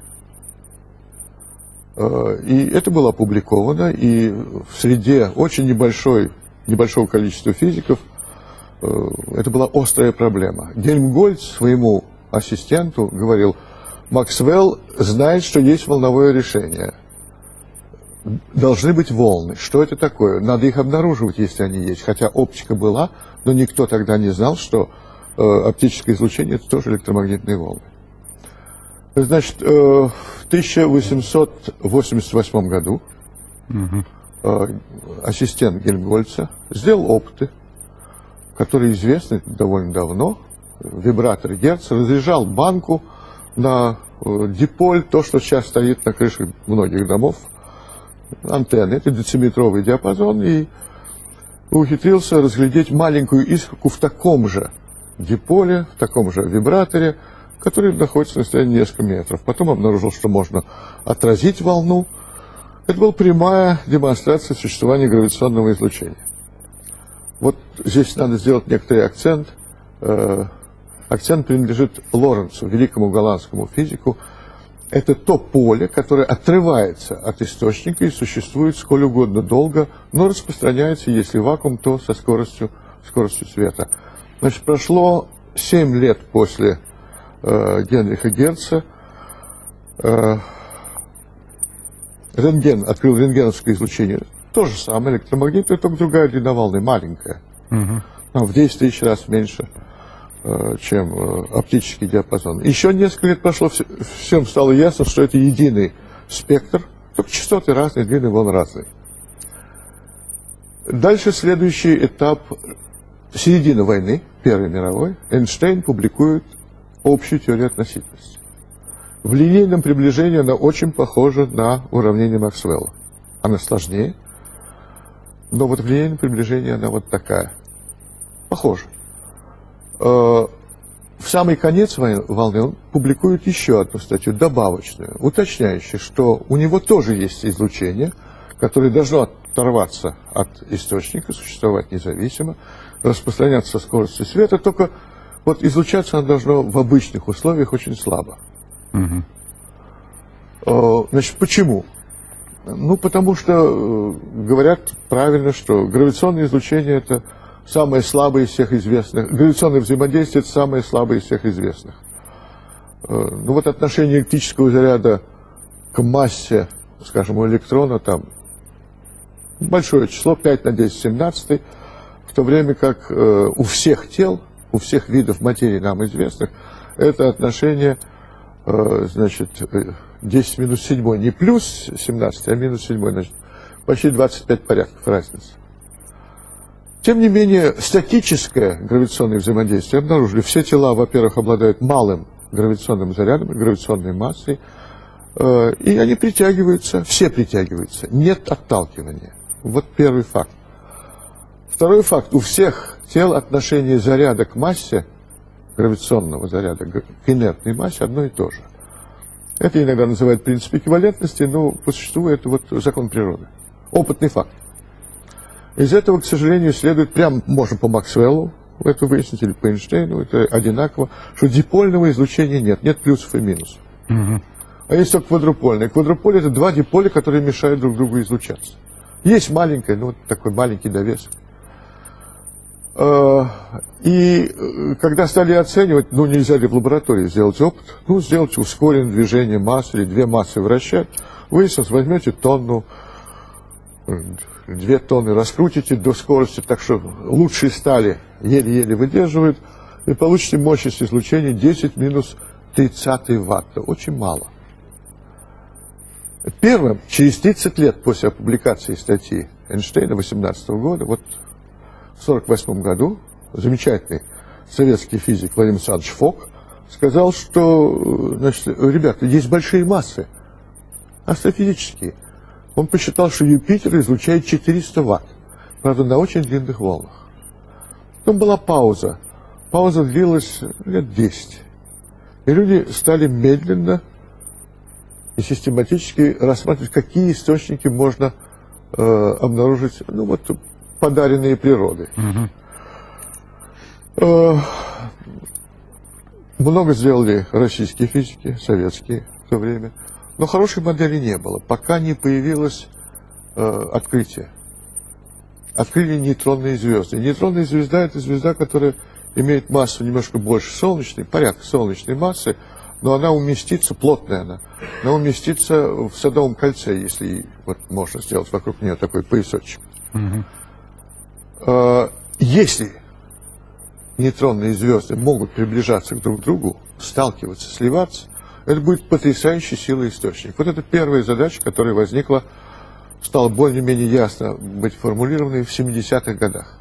Э, и это было опубликовано, и в среде очень небольшой, небольшого количества физиков э, это была острая проблема. Гельмгольц своему ассистенту говорил: Максвелл знает, что есть волновое решение. Должны быть волны. Что это такое? Надо их обнаруживать, если они есть. Хотя оптика была, но никто тогда не знал, что э, оптическое излучение – это тоже электромагнитные волны. Значит, э, в тысяча восемьсот восемьдесят восьмом году угу. э, ассистент Гельмгольца сделал опыты, которые известны довольно давно. Вибратор Герца разряжал банку на э, диполь, то, что сейчас стоит на крышах многих домов. Антенны, это дециметровый диапазон, и ухитрился разглядеть маленькую искорку в таком же диполе, в таком же вибраторе, который находится на расстоянии нескольких метров. Потом обнаружил, что можно отразить волну. Это была прямая демонстрация существования гравитационного излучения. Вот здесь надо сделать некоторый акцент. Акцент принадлежит Лоренцу, великому голландскому физику. Это то поле, которое отрывается от источника и существует сколь угодно долго, но распространяется, если вакуум, то со скоростью скоростью света. Значит, прошло семь лет после э, Генриха Герца. Э, рентген, открыл рентгеновское излучение. То же самое, электромагнитное, только другая длина волны, маленькая. Угу. В десять тысяч раз меньше, э, чем э, оптический диапазон. Еще несколько лет прошло, все, всем стало ясно, что это единый спектр, только частоты разные, длины волн разные. Дальше следующий этап, середина войны, Первой мировой, Эйнштейн публикует общую теорию относительности. В линейном приближении она очень похожа на уравнение Максвелла. Она сложнее, но вот в линейном приближении она вот такая. Похожа. В самый конец волны он публикует еще одну статью, добавочную, уточняющую, что у него тоже есть излучение, которое должно оторваться от источника, существовать независимо, распространяться со скоростью света, только вот излучаться оно должно в обычных условиях очень слабо. Угу. Значит, почему? Ну, потому что говорят правильно, что гравитационное излучение – это самое слабое из всех известных, гравитационное взаимодействие – это самое слабое из всех известных. Ну, вот отношение электрического заряда к массе, скажем, у электрона там большое число, пять на десять семнадцать, в то время как э, у всех тел, у всех видов материи нам известных, это отношение, э, значит, десять минус семь, не плюс семнадцать, а минус семь, значит, почти двадцать пять порядков разницы. Тем не менее, статическое гравитационное взаимодействие обнаружили. Все тела, во-первых, обладают малым гравитационным зарядом, гравитационной массой, э, и они притягиваются, все притягиваются, нет отталкивания. Вот первый факт. Второй факт. У всех тел отношение заряда к массе, гравитационного заряда к инертной массе, одно и то же. Это иногда называют принцип эквивалентности, но по существу это вот закон природы. Опытный факт. Из этого, к сожалению, следует, прям можно по Максвеллу это выяснить, или по Эйнштейну, это одинаково, что дипольного излучения нет, нет плюсов и минусов. Угу. А есть только квадрупольное. Квадруполь – это два диполя, которые мешают друг другу излучаться. Есть маленькое, ну, вот такой маленький довесок. И когда стали оценивать, ну, нельзя ли в лаборатории сделать опыт, ну, сделать ускоренное движение массы или две массы вращать, выяснилось, возьмете тонну, две тонны, раскрутите до скорости, так что лучшие стали еле-еле выдерживают, и получите мощность излучения десять минус тридцать ватта. Очень мало. Первым, через тридцать лет после опубликации статьи Эйнштейна восемнадцатого года, вот в сорок восьмом году, замечательный советский физик Владимир Александрович Фок сказал, что, значит, ребята, есть большие массы, астрофизические. Он посчитал, что Юпитер излучает четыреста ватт, правда, на очень длинных волнах. Потом была пауза. Пауза длилась лет десять. И люди стали медленно и систематически рассматривать, какие источники можно э, обнаружить, ну вот, подаренные природой. Угу. Э, много сделали российские физики, советские в то время, но хорошей модели не было, пока не появилось э, открытие. Открыли нейтронные звезды. Нейтронная звезда – это звезда, которая имеет массу немножко больше солнечной, порядка солнечной массы, но она уместится, плотная она, она уместится в Садовом кольце, если вот можно сделать вокруг нее такой поясочек. Угу. Если нейтронные звезды могут приближаться друг к другу, сталкиваться, сливаться, это будет потрясающей силой источник. Вот это первая задача, которая возникла, стала более-менее ясно быть формулированной в семидесятых годах.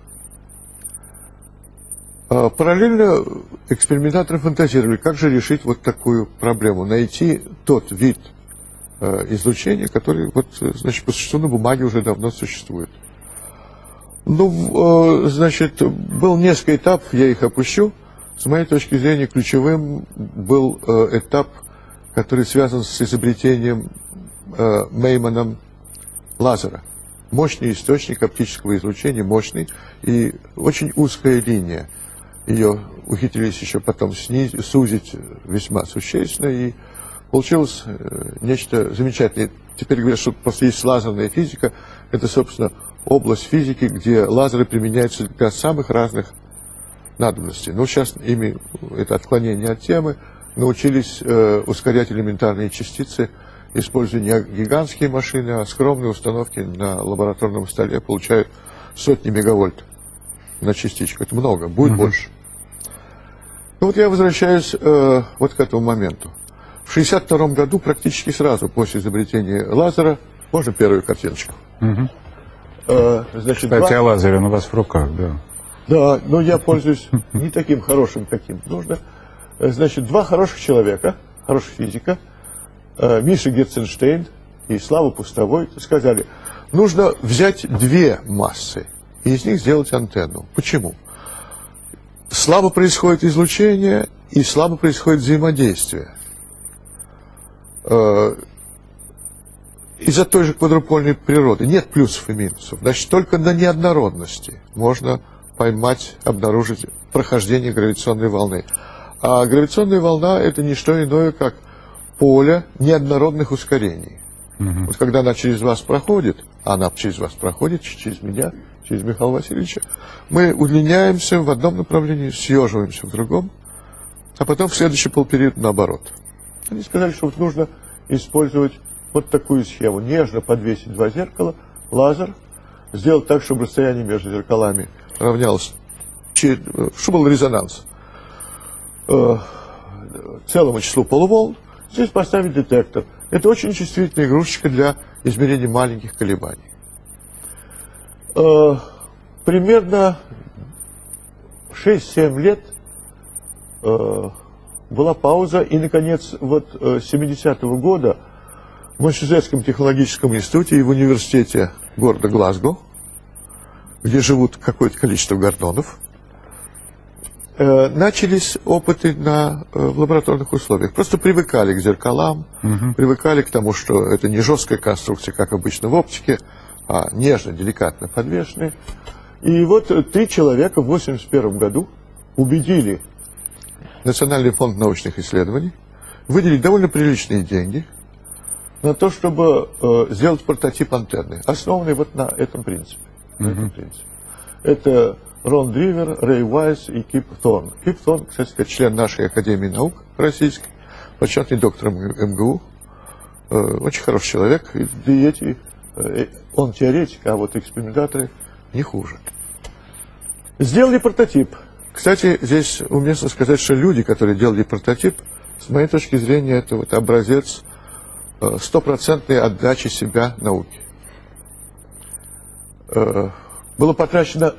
Параллельно экспериментаторы фантазировали, как же решить вот такую проблему, найти тот вид э, излучения, который, вот, значит, по существу на бумаге уже давно существует. Ну, э, значит, был несколько этапов, я их опущу. С моей точки зрения, ключевым был э, этап, который связан с изобретением э, Мейманом лазера. Мощный источник оптического излучения, мощный, и очень узкая линия. Ее ухитрились еще потом снизить, сузить весьма существенно, и получилось нечто замечательное. теперь говорят, что просто есть лазерная физика. Это, собственно, область физики, где лазеры применяются для самых разных надобностей. Но сейчас ими, это отклонение от темы, научились э, ускорять элементарные частицы, используя не гигантские машины, а скромные установки на лабораторном столе получают сотни мегавольт на частичку. Это много, будет mm-hmm. больше. Ну вот я возвращаюсь э, вот к этому моменту. В шестьдесят втором году, практически сразу после изобретения лазера, можно первую картиночку? Mm-hmm. Э, значит, Кстати, два... о лазере он у вас в руках, да. Да, но я пользуюсь не таким хорошим, каким нужно. Значит, два хороших человека, хороших физика, Миша Герценштейн и Слава Пустовой, сказали, нужно взять две массы и из них сделать антенну. Почему? Слабо происходит излучение и слабо происходит взаимодействие. Из-за той же квадрупольной природы нет плюсов и минусов. Значит, только на неоднородности можно поймать, обнаружить прохождение гравитационной волны. А гравитационная волна – это не что иное, как поле неоднородных ускорений. Mm-hmm. Вот когда она через вас проходит, а она через вас проходит, через меня, через Михаила Васильевича, мы удлиняемся в одном направлении, съеживаемся в другом, а потом в следующий полпериод наоборот. Они сказали, что вот нужно использовать вот такую схему. Нежно подвесить два зеркала, лазер, сделать так, чтобы расстояние между зеркалами равнялось, чтобы был резонанс целому числу полуволн. Здесь поставить детектор. Это очень чувствительная игрушечка для измерения маленьких колебаний. Примерно шесть-семь лет была пауза, и, наконец, вот семидесятого года в Массачусетском технологическом институте и в университете города Глазго, где живут какое-то количество гордонов, э, начались опыты на, э, в лабораторных условиях. Просто привыкали к зеркалам, угу. привыкали к тому, что это не жесткая конструкция, как обычно в оптике, а нежно, деликатно подвешенные. И вот три человека в восемьдесят первом году убедили Национальный фонд научных исследований выделить довольно приличные деньги на то, чтобы э, сделать прототип антенны, основанный вот на этом принципе. Mm-hmm. На этом принципе. Это Рон Дривер, Рэй Уайс и Кип Торн. Кип Торн, кстати, член нашей Академии наук российской, почетный доктор эм гэ у, э, очень хороший человек, и, и эти, э, он теоретик, а вот экспериментаторы не хуже. Сделали прототип. Кстати, здесь уместно сказать, что люди, которые делали прототип, с моей точки зрения, это вот образец стопроцентной отдачи себя науке. Было потрачено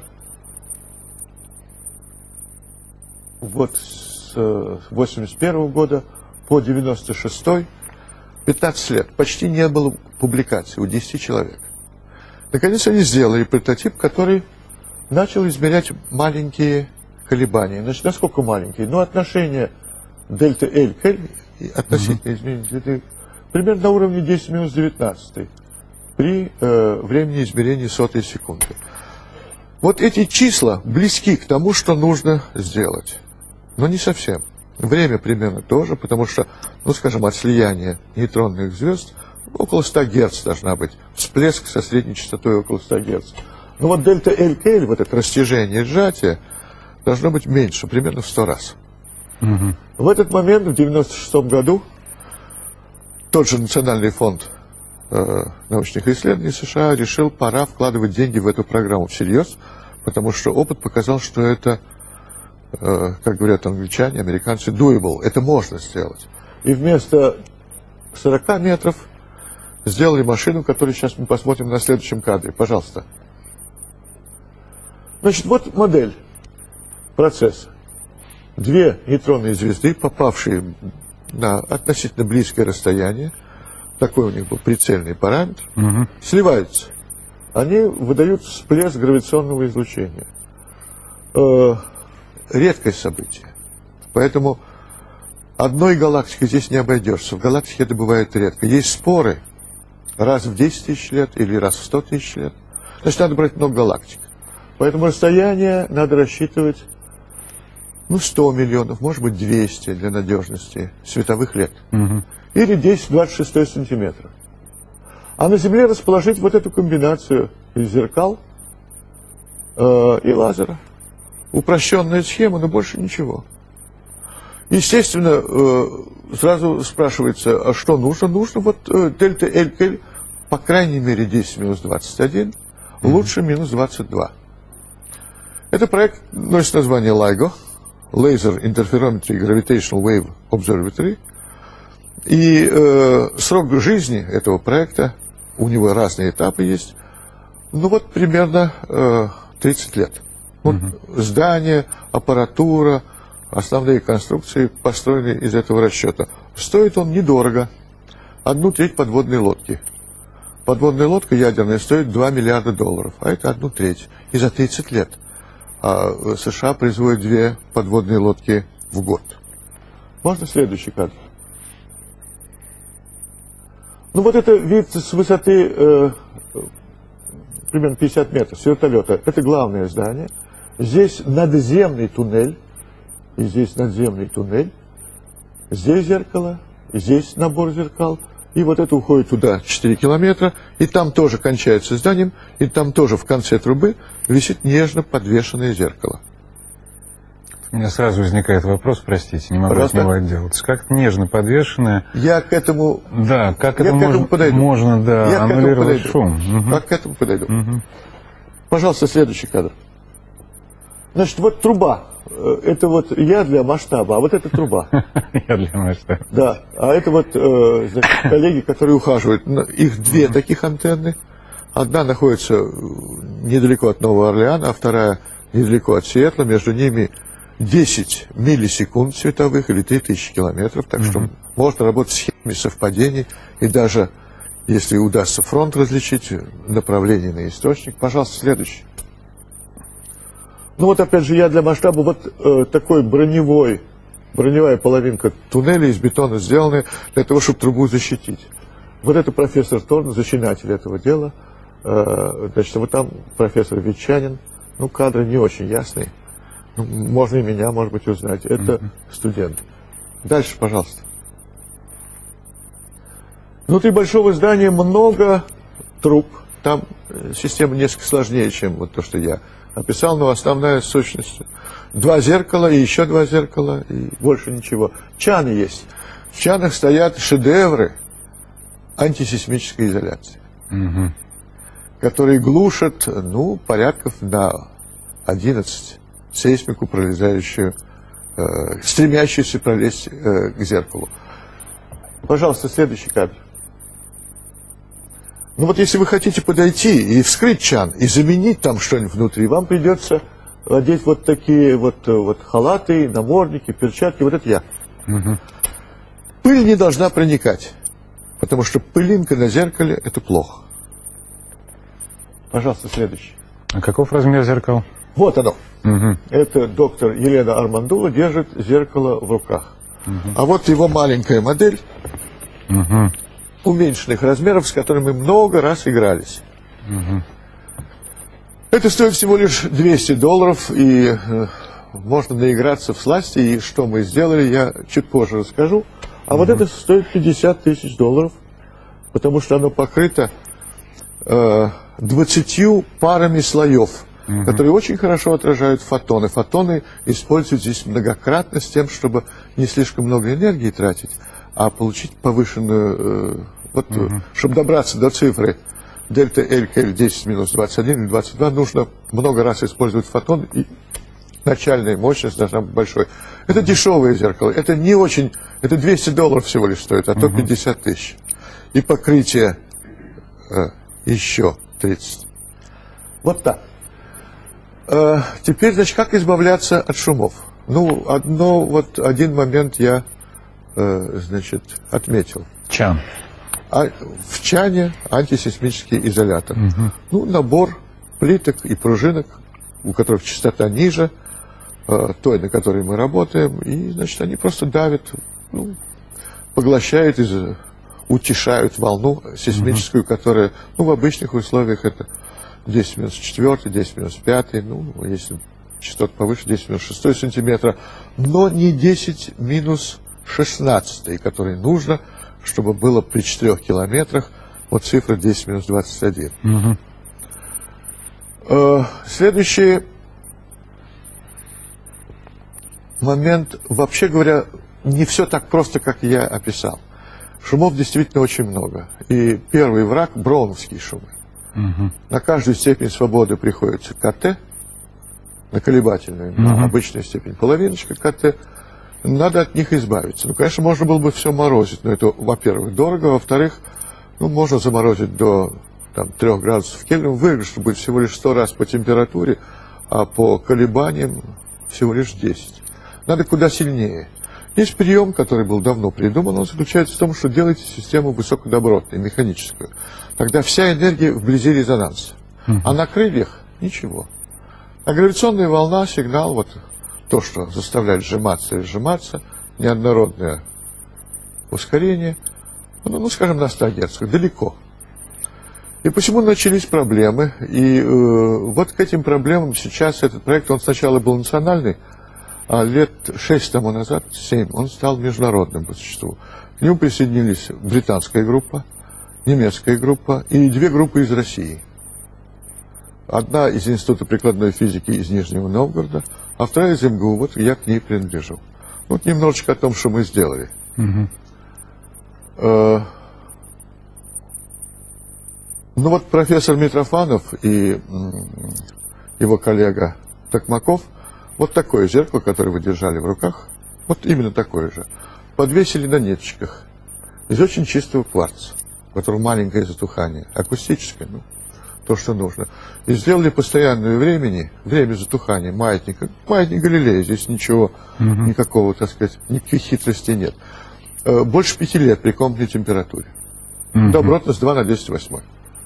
вот с восемьдесят первого года по девяносто шестой пятнадцать лет. Почти не было публикаций у десяти человек. Наконец они сделали прототип, который начал измерять маленькие колебания. Значит, насколько маленькие? Ну, отношение дельта L к L относительно mm-hmm. изменения дельта L примерно на уровне десять минус девятнадцать при э, времени измерения сотой секунды. Вот эти числа близки к тому, что нужно сделать. Но не совсем. Время примерно тоже, потому что, ну, скажем, от слияния нейтронных звезд около ста герц должна быть. Всплеск со средней частотой около ста герц. Но вот дельта L к L, вот это растяжение и сжатие, должно быть меньше, примерно в сто раз. Угу. В этот момент, в девяносто шестом году, тот же Национальный фонд э, научных исследований США решил, пора вкладывать деньги в эту программу всерьез, потому что опыт показал, что это, э, как говорят англичане, американцы, doable, это можно сделать. И вместо сорока метров сделали машину, которую сейчас мы посмотрим на следующем кадре. Пожалуйста. Значит, вот модель процесса. Две нейтронные звезды, попавшие на относительно близкое расстояние, такой у них был прицельный параметр, угу. сливаются. Они выдают всплеск гравитационного излучения. Э, редкое событие. Поэтому одной галактикой здесь не обойдешься. В галактике это бывает редко. Есть споры раз в десять тысяч лет или раз в сто тысяч лет. Значит, надо брать много галактик. Поэтому расстояние надо рассчитывать, ну, сто миллионов, может быть, двести для надежности световых лет. Угу. Или десять в двадцать шесть сантиметров. А на Земле расположить вот эту комбинацию из зеркал э, и лазера. Упрощенная схема, но больше ничего. Естественно, э, сразу спрашивается, а что нужно? Нужно вот э, дельта Эль, по крайней мере, десять минус двадцать один, mm-hmm. лучше минус двадцать два. Это проект носит название LIGO, Laser Interferometry Gravitational Wave Observatory. И э, срок жизни этого проекта, у него разные этапы есть, ну вот примерно э, тридцать лет. Вот mm-hmm. здание, аппаратура, основные конструкции построены из этого расчета. Стоит он недорого, одну треть подводной лодки. Подводная лодка ядерная стоит два миллиарда долларов, а это одну треть. И за тридцать лет. А США производят две подводные лодки в год. Можно следующий кадр? Ну вот это вид с высоты э, примерно пятьдесят метров с вертолета. Это главное здание. Здесь надземный туннель. И здесь надземный туннель. Здесь зеркало. Здесь набор зеркал. И вот это уходит туда четыре километра. И там тоже кончается зданием. И там тоже в конце трубы висит нежно подвешенное зеркало. У меня сразу возникает вопрос, простите, не могу Пожалуйста. от него отделаться. Как нежно подвешенное... Я к этому... Да, как я это к можно, этому подойду. можно да, я аннулировать шум? Угу. Как к этому подойду. Угу. Пожалуйста, следующий кадр. Значит, вот труба. Это вот я для масштаба, а вот это труба. Я для масштаба. Да, а это вот э, значит, коллеги, которые ухаживают. Их две таких антенны. Одна находится недалеко от Нового Орлеана, а вторая недалеко от Сиэтла. Между ними десять миллисекунд световых или три тысячи километров. Так что можно работать с схемами совпадений. И даже если удастся фронт различить, направление на источник. Пожалуйста, следующий. Ну вот опять же я для масштаба вот э, такой броневой, броневая половинка туннеля из бетона сделана для того, чтобы трубу защитить. Вот это профессор Торн, зачинатель этого дела. Э, значит, вот там профессор Ветчанин. Ну, кадры не очень ясные. Ну, можно и меня, может быть, узнать. Это mm-hmm. студент. Дальше, пожалуйста. Внутри большого здания много труб. Там система несколько сложнее, чем вот то, что я описал, но основная сущность. Два зеркала и еще два зеркала, и больше ничего. Чаны есть. В чанах стоят шедевры антисейсмической изоляции, угу. которые глушат, ну, порядков на одиннадцать сейсмику, пролезающую, э, стремящуюся пролезть э, к зеркалу. Пожалуйста, следующий кадр. Ну вот если вы хотите подойти и вскрыть чан, и заменить там что-нибудь внутри, вам придется одеть вот такие вот, вот халаты, намордники, перчатки, вот это я. Угу. Пыль не должна проникать, потому что пылинка на зеркале – это плохо. Пожалуйста, следующий. А каков размер зеркал? Вот оно. Угу. Это доктор Елена Армандула держит зеркало в руках. Угу. А вот его маленькая модель. Угу. Уменьшенных размеров, с которыми мы много раз игрались. Угу. Это стоит всего лишь двести долларов, и э, можно наиграться в сласти, и что мы сделали, я чуть позже расскажу. А угу. вот это стоит пятьдесят тысяч долларов, потому что оно покрыто э, двадцатью парами слоев, угу. которые очень хорошо отражают фотоны. Фотоны используют здесь многократно с тем, чтобы не слишком много энергии тратить, а получить повышенную, э, вот, uh-huh. чтобы добраться до цифры дельта Эль десять минус двадцать один или двадцать два, нужно много раз использовать фотон, и начальная мощность должна быть большой. Это uh-huh. дешевое зеркало, это не очень, это двести долларов всего лишь стоит, а то uh-huh. пятьдесят тысяч. И покрытие э, еще тридцать. Вот так. Э, теперь, значит, как избавляться от шумов? Ну, одно, вот один момент я значит, отметил. Чан. А в чане антисейсмический изолятор. Угу. Ну, набор плиток и пружинок, у которых частота ниже э, той, на которой мы работаем, и, значит, они просто давят, ну, поглощают, из, утешают волну сейсмическую, угу. которая, ну, в обычных условиях это десять минус четыре, десять минус пять, ну, если частота повыше, десять минус шесть сантиметра, но не десять минус шестнадцать, который нужно, чтобы было при четырех километрах Вот цифра десять минус двадцать один. Угу. Э, следующий момент, вообще говоря, не все так просто, как я описал. Шумов действительно очень много. И первый враг – броуновские шумы. Угу. На каждую степень свободы приходится КТ, на колебательную, угу. на обычную степень половиночка КТ. Надо от них избавиться. Ну, конечно, можно было бы все морозить, но это, во-первых, дорого, во-вторых, ну, можно заморозить до там, трех градусов Кельвина. Выигрыш будет всего лишь сто раз по температуре, а по колебаниям всего лишь десять. Надо куда сильнее. Есть прием, который был давно придуман, он заключается в том, что делаете систему высокодобротной, механическую. Тогда вся энергия вблизи резонанса. Uh-huh. А на крыльях ничего. А гравитационная волна, сигнал, вот то, что заставляет сжиматься и сжиматься, неоднородное ускорение, ну, ну скажем, на ста герцах, далеко. И почему начались проблемы? И э, вот к этим проблемам сейчас этот проект, он сначала был национальный, а лет шесть тому назад, семь, он стал международным по существу. К нему присоединились британская группа, немецкая группа и две группы из России. Одна из Института прикладной физики из Нижнего Новгорода, а вторая из МГУ, вот я к ней принадлежу. Вот немножечко о том, что мы сделали. Угу. Э, ну вот профессор Митрофанов и его коллега Токмаков вот такое зеркало, которое вы держали в руках, вот именно такое же, подвесили на ниточках из очень чистого кварца, у которого маленькое затухание, акустическое, ну, то, что нужно. И сделали постоянное времени, время затухания маятника, маятник Галилея, здесь ничего, угу. никакого, так сказать, никаких хитростей нет. Больше пяти лет при комнатной температуре. Угу. Добротность два на десять восьмой.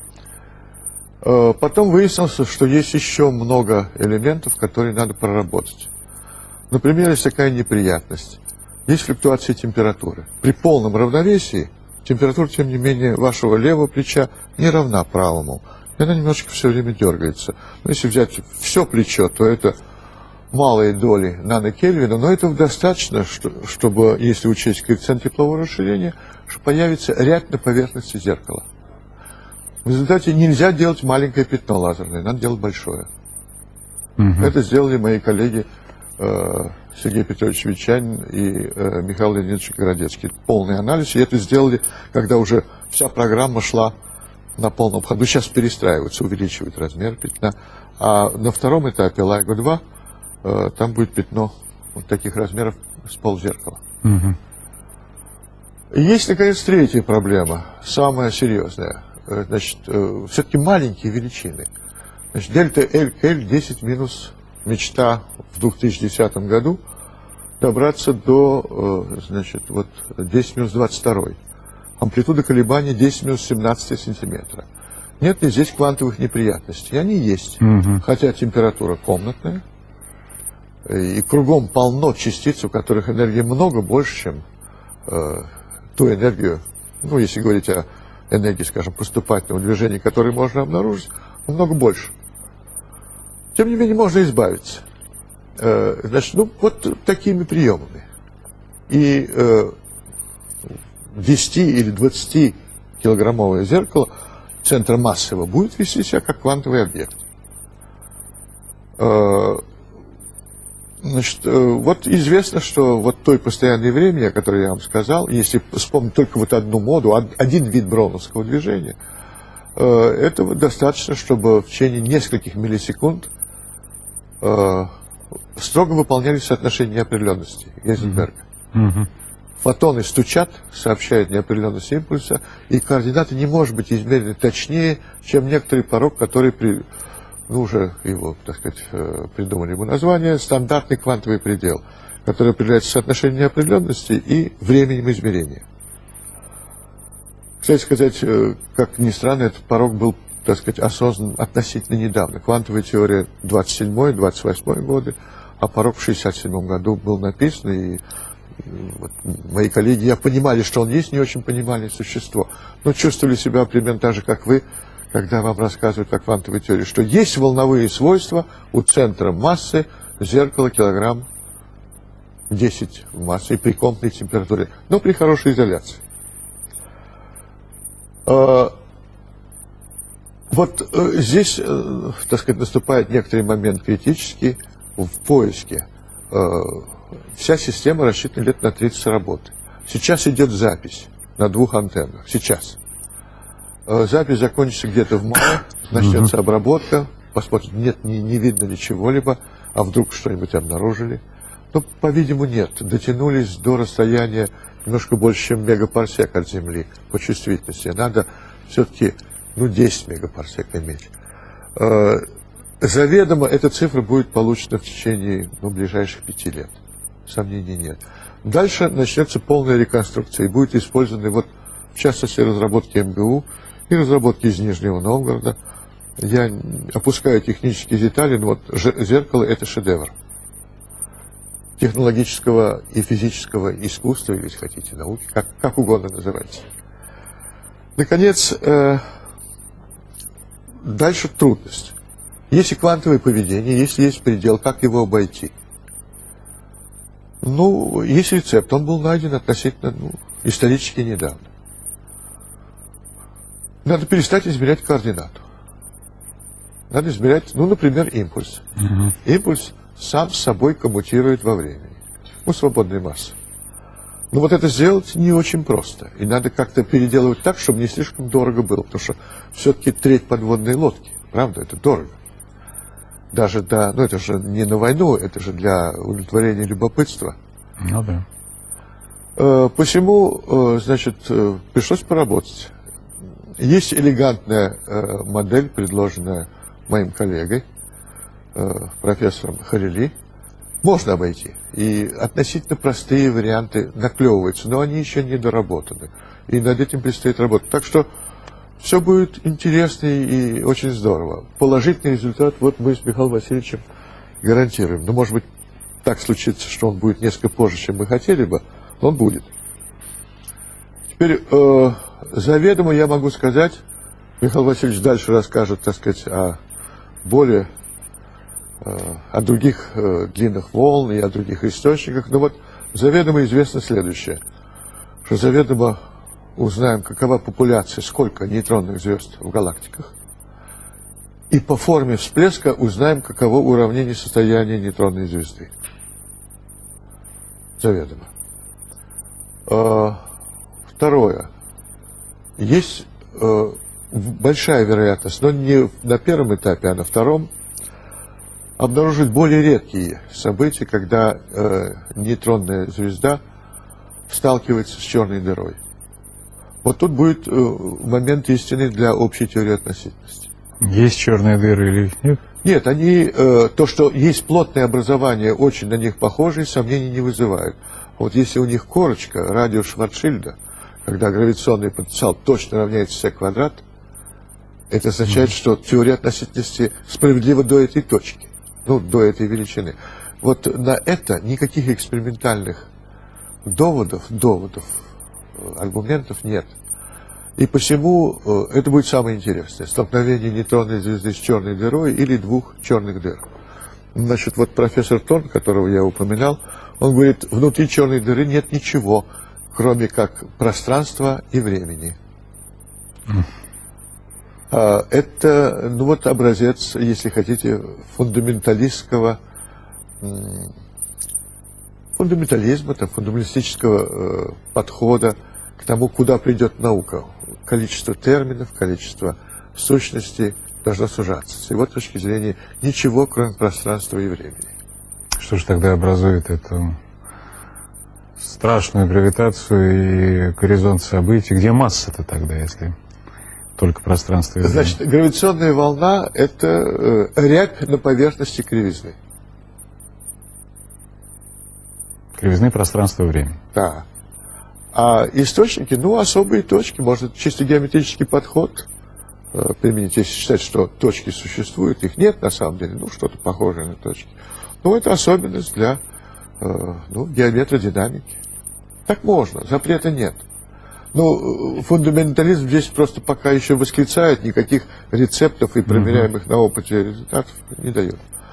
Потом выяснилось, что есть еще много элементов, которые надо проработать. Например, есть такая неприятность. Есть флюктуация температуры. При полном равновесии температура, тем не менее, вашего левого плеча не равна правому. И она немножечко все время дергается. Но если взять все плечо, то это малые доли нанокельвина, но этого достаточно, что, чтобы, если учесть коэффициент теплового расширения, что появится рябь на поверхности зеркала. В результате нельзя делать маленькое пятно лазерное, надо делать большое. Угу. Это сделали мои коллеги э, Сергей Петрович Ветчанин и э, Михаил Леонидович Городецкий. Полный анализ, и это сделали, когда уже вся программа шла на полном ходу. Сейчас перестраиваются, увеличивают размер пятна. А на втором этапе лайго два э, там будет пятно вот таких размеров с ползеркала. Угу. И есть, наконец, третья проблема, самая серьезная. Значит, э, все-таки маленькие величины. Значит, дельта L к L десять минус мечта в две тысячи десятом году добраться до, э, значит, вот десять минус двадцать два. Амплитуда колебаний десять минус семнадцать сантиметра. Нет ли здесь квантовых неприятностей? Они есть. Угу. Хотя температура комнатная, и кругом полно частиц, у которых энергии много больше, чем э, ту энергию, ну, если говорить о энергии, скажем, поступательного движения, которые можно обнаружить, намного больше. Тем не менее, можно избавиться. Э, значит, ну, вот такими приемами. И э, десяти- или двадцатикилограммовое зеркало центра массы его будет вести себя как квантовый объект. Э, Значит, вот известно, что вот той постоянное времени, о которой я вам сказал, если вспомнить только вот одну моду, один вид броуновского движения, этого достаточно, чтобы в течение нескольких миллисекунд строго выполнялись соотношения неопределенности Гейзенберга. Mm-hmm. Фотоны стучат, сообщают неопределенность импульса, и координаты не может быть измерены точнее, чем некоторый порог, который при... ну, уже его, так сказать, придумали ему название, стандартный квантовый предел, который определяется соотношением неопределенности и временем измерения. Кстати сказать, как ни странно, этот порог был, так сказать, осознан относительно недавно. Квантовая теория двадцать седьмой — двадцать восьмой годы, а порог в шестьдесят седьмом году был написан, и вот мои коллеги, я понимали, что он есть, не очень понимали существо, но чувствовали себя примерно так же, как вы, когда вам рассказывают о квантовой теории, что есть волновые свойства у центра массы зеркала килограмм десять в массе и при комнатной температуре, но при хорошей изоляции. Вот э, здесь, э, так сказать, наступает некоторый момент критический в поиске. Э, вся система рассчитана лет на тридцать работы. Сейчас идет запись на двух антеннах. Сейчас. Э, запись закончится где-то в мае, начнется обработка, посмотрим, нет, не, не видно ничего-либо, а вдруг что-нибудь обнаружили. Ну, по-видимому, нет. Дотянулись до расстояния немножко больше, чем мегапарсек от Земли по чувствительности. Надо все-таки, ну, десять мегапарсек иметь. Э, заведомо эта цифра будет получена в течение, ну, ближайших пяти лет. Сомнений нет. Дальше начнется полная реконструкция и будет использованы, вот, в частности, разработки эм гэ у и разработки из Нижнего Новгорода. Я опускаю технические детали, но вот зеркало – это шедевр технологического и физического искусства, или, если хотите, науки, как, как угодно называйте. Наконец, э, дальше трудность. Есть и квантовое поведение, если есть предел, как его обойти. Ну, есть рецепт, он был найден относительно, ну, исторически недавно. Надо перестать измерять координату. Надо измерять, ну, например, импульс. Mm-hmm. Импульс сам с собой коммутирует во времени. Ну, свободная масса. Но вот это сделать не очень просто. И надо как-то переделывать так, чтобы не слишком дорого было. Потому что все-таки треть подводной лодки. Правда, это дорого. Даже до... Ну, это же не на войну, это же для удовлетворения любопытства. Ну, да. Э, посему, э, значит, э, пришлось поработать. Есть элегантная э, модель, предложенная моим коллегой, профессором Халили, можно обойти. И относительно простые варианты наклевываются, но они еще не доработаны. И над этим предстоит работать. Так что все будет интересно и очень здорово. Положительный результат вот мы с Михаилом Васильевичем гарантируем. Но, может быть, так случится, что он будет несколько позже, чем мы хотели бы, но он будет. Теперь э, заведомо я могу сказать, Михаил Васильевич дальше расскажет, так сказать, о более э, о других э, длинных волн и о других источниках. Но вот заведомо известно следующее, что заведомо узнаем, какова популяция, сколько нейтронных звезд в галактиках, и по форме всплеска узнаем, каково уравнение состояния нейтронной звезды. Заведомо. Э, второе. Есть э, большая вероятность, но не на первом этапе, а на втором, обнаружить более редкие события, когда э, нейтронная звезда сталкивается с черной дырой. Вот тут будет э, момент истины для общей теории относительности. Есть черные дыры или нет? Нет, они, э, то, что есть плотное образование, очень на них похожие, сомнений не вызывают. Вот если у них корочка, радиус Шварцшильда, когда гравитационный потенциал точно равняется c квадрат, это означает, что теория относительности справедлива до этой точки, ну, до этой величины. Вот на это никаких экспериментальных доводов, доводов, аргументов нет. И посему э, это будет самое интересное. Столкновение нейтронной звезды с черной дырой или двух черных дыр. Значит, вот профессор Торн, которого я упоминал, он говорит, внутри черной дыры нет ничего, кроме как пространства и времени. Это, ну вот, образец, если хотите, фундаменталистского, фундаментализма, там, фундаменталистического э, подхода к тому, куда придет наука. Количество терминов, количество сущностей должно сужаться. С его точки зрения ничего, кроме пространства и времени. Что же тогда образует эту страшную гравитацию и горизонт событий? Где масса-то тогда, если только пространство и время? Значит, гравитационная волна – это э, рябь на поверхности кривизны. Кривизны пространства и времени. Да. А источники, ну, особые точки, может, чисто геометрический подход э, применить, если считать, что точки существуют, их нет на самом деле, ну, что-то похожее на точки. Ну, это особенность для э, ну, геометродинамики. Так можно, запрета нет. Ну, фундаментализм здесь просто пока еще восклицает, никаких рецептов и проверяемых mm-hmm. на опыте результатов не дает.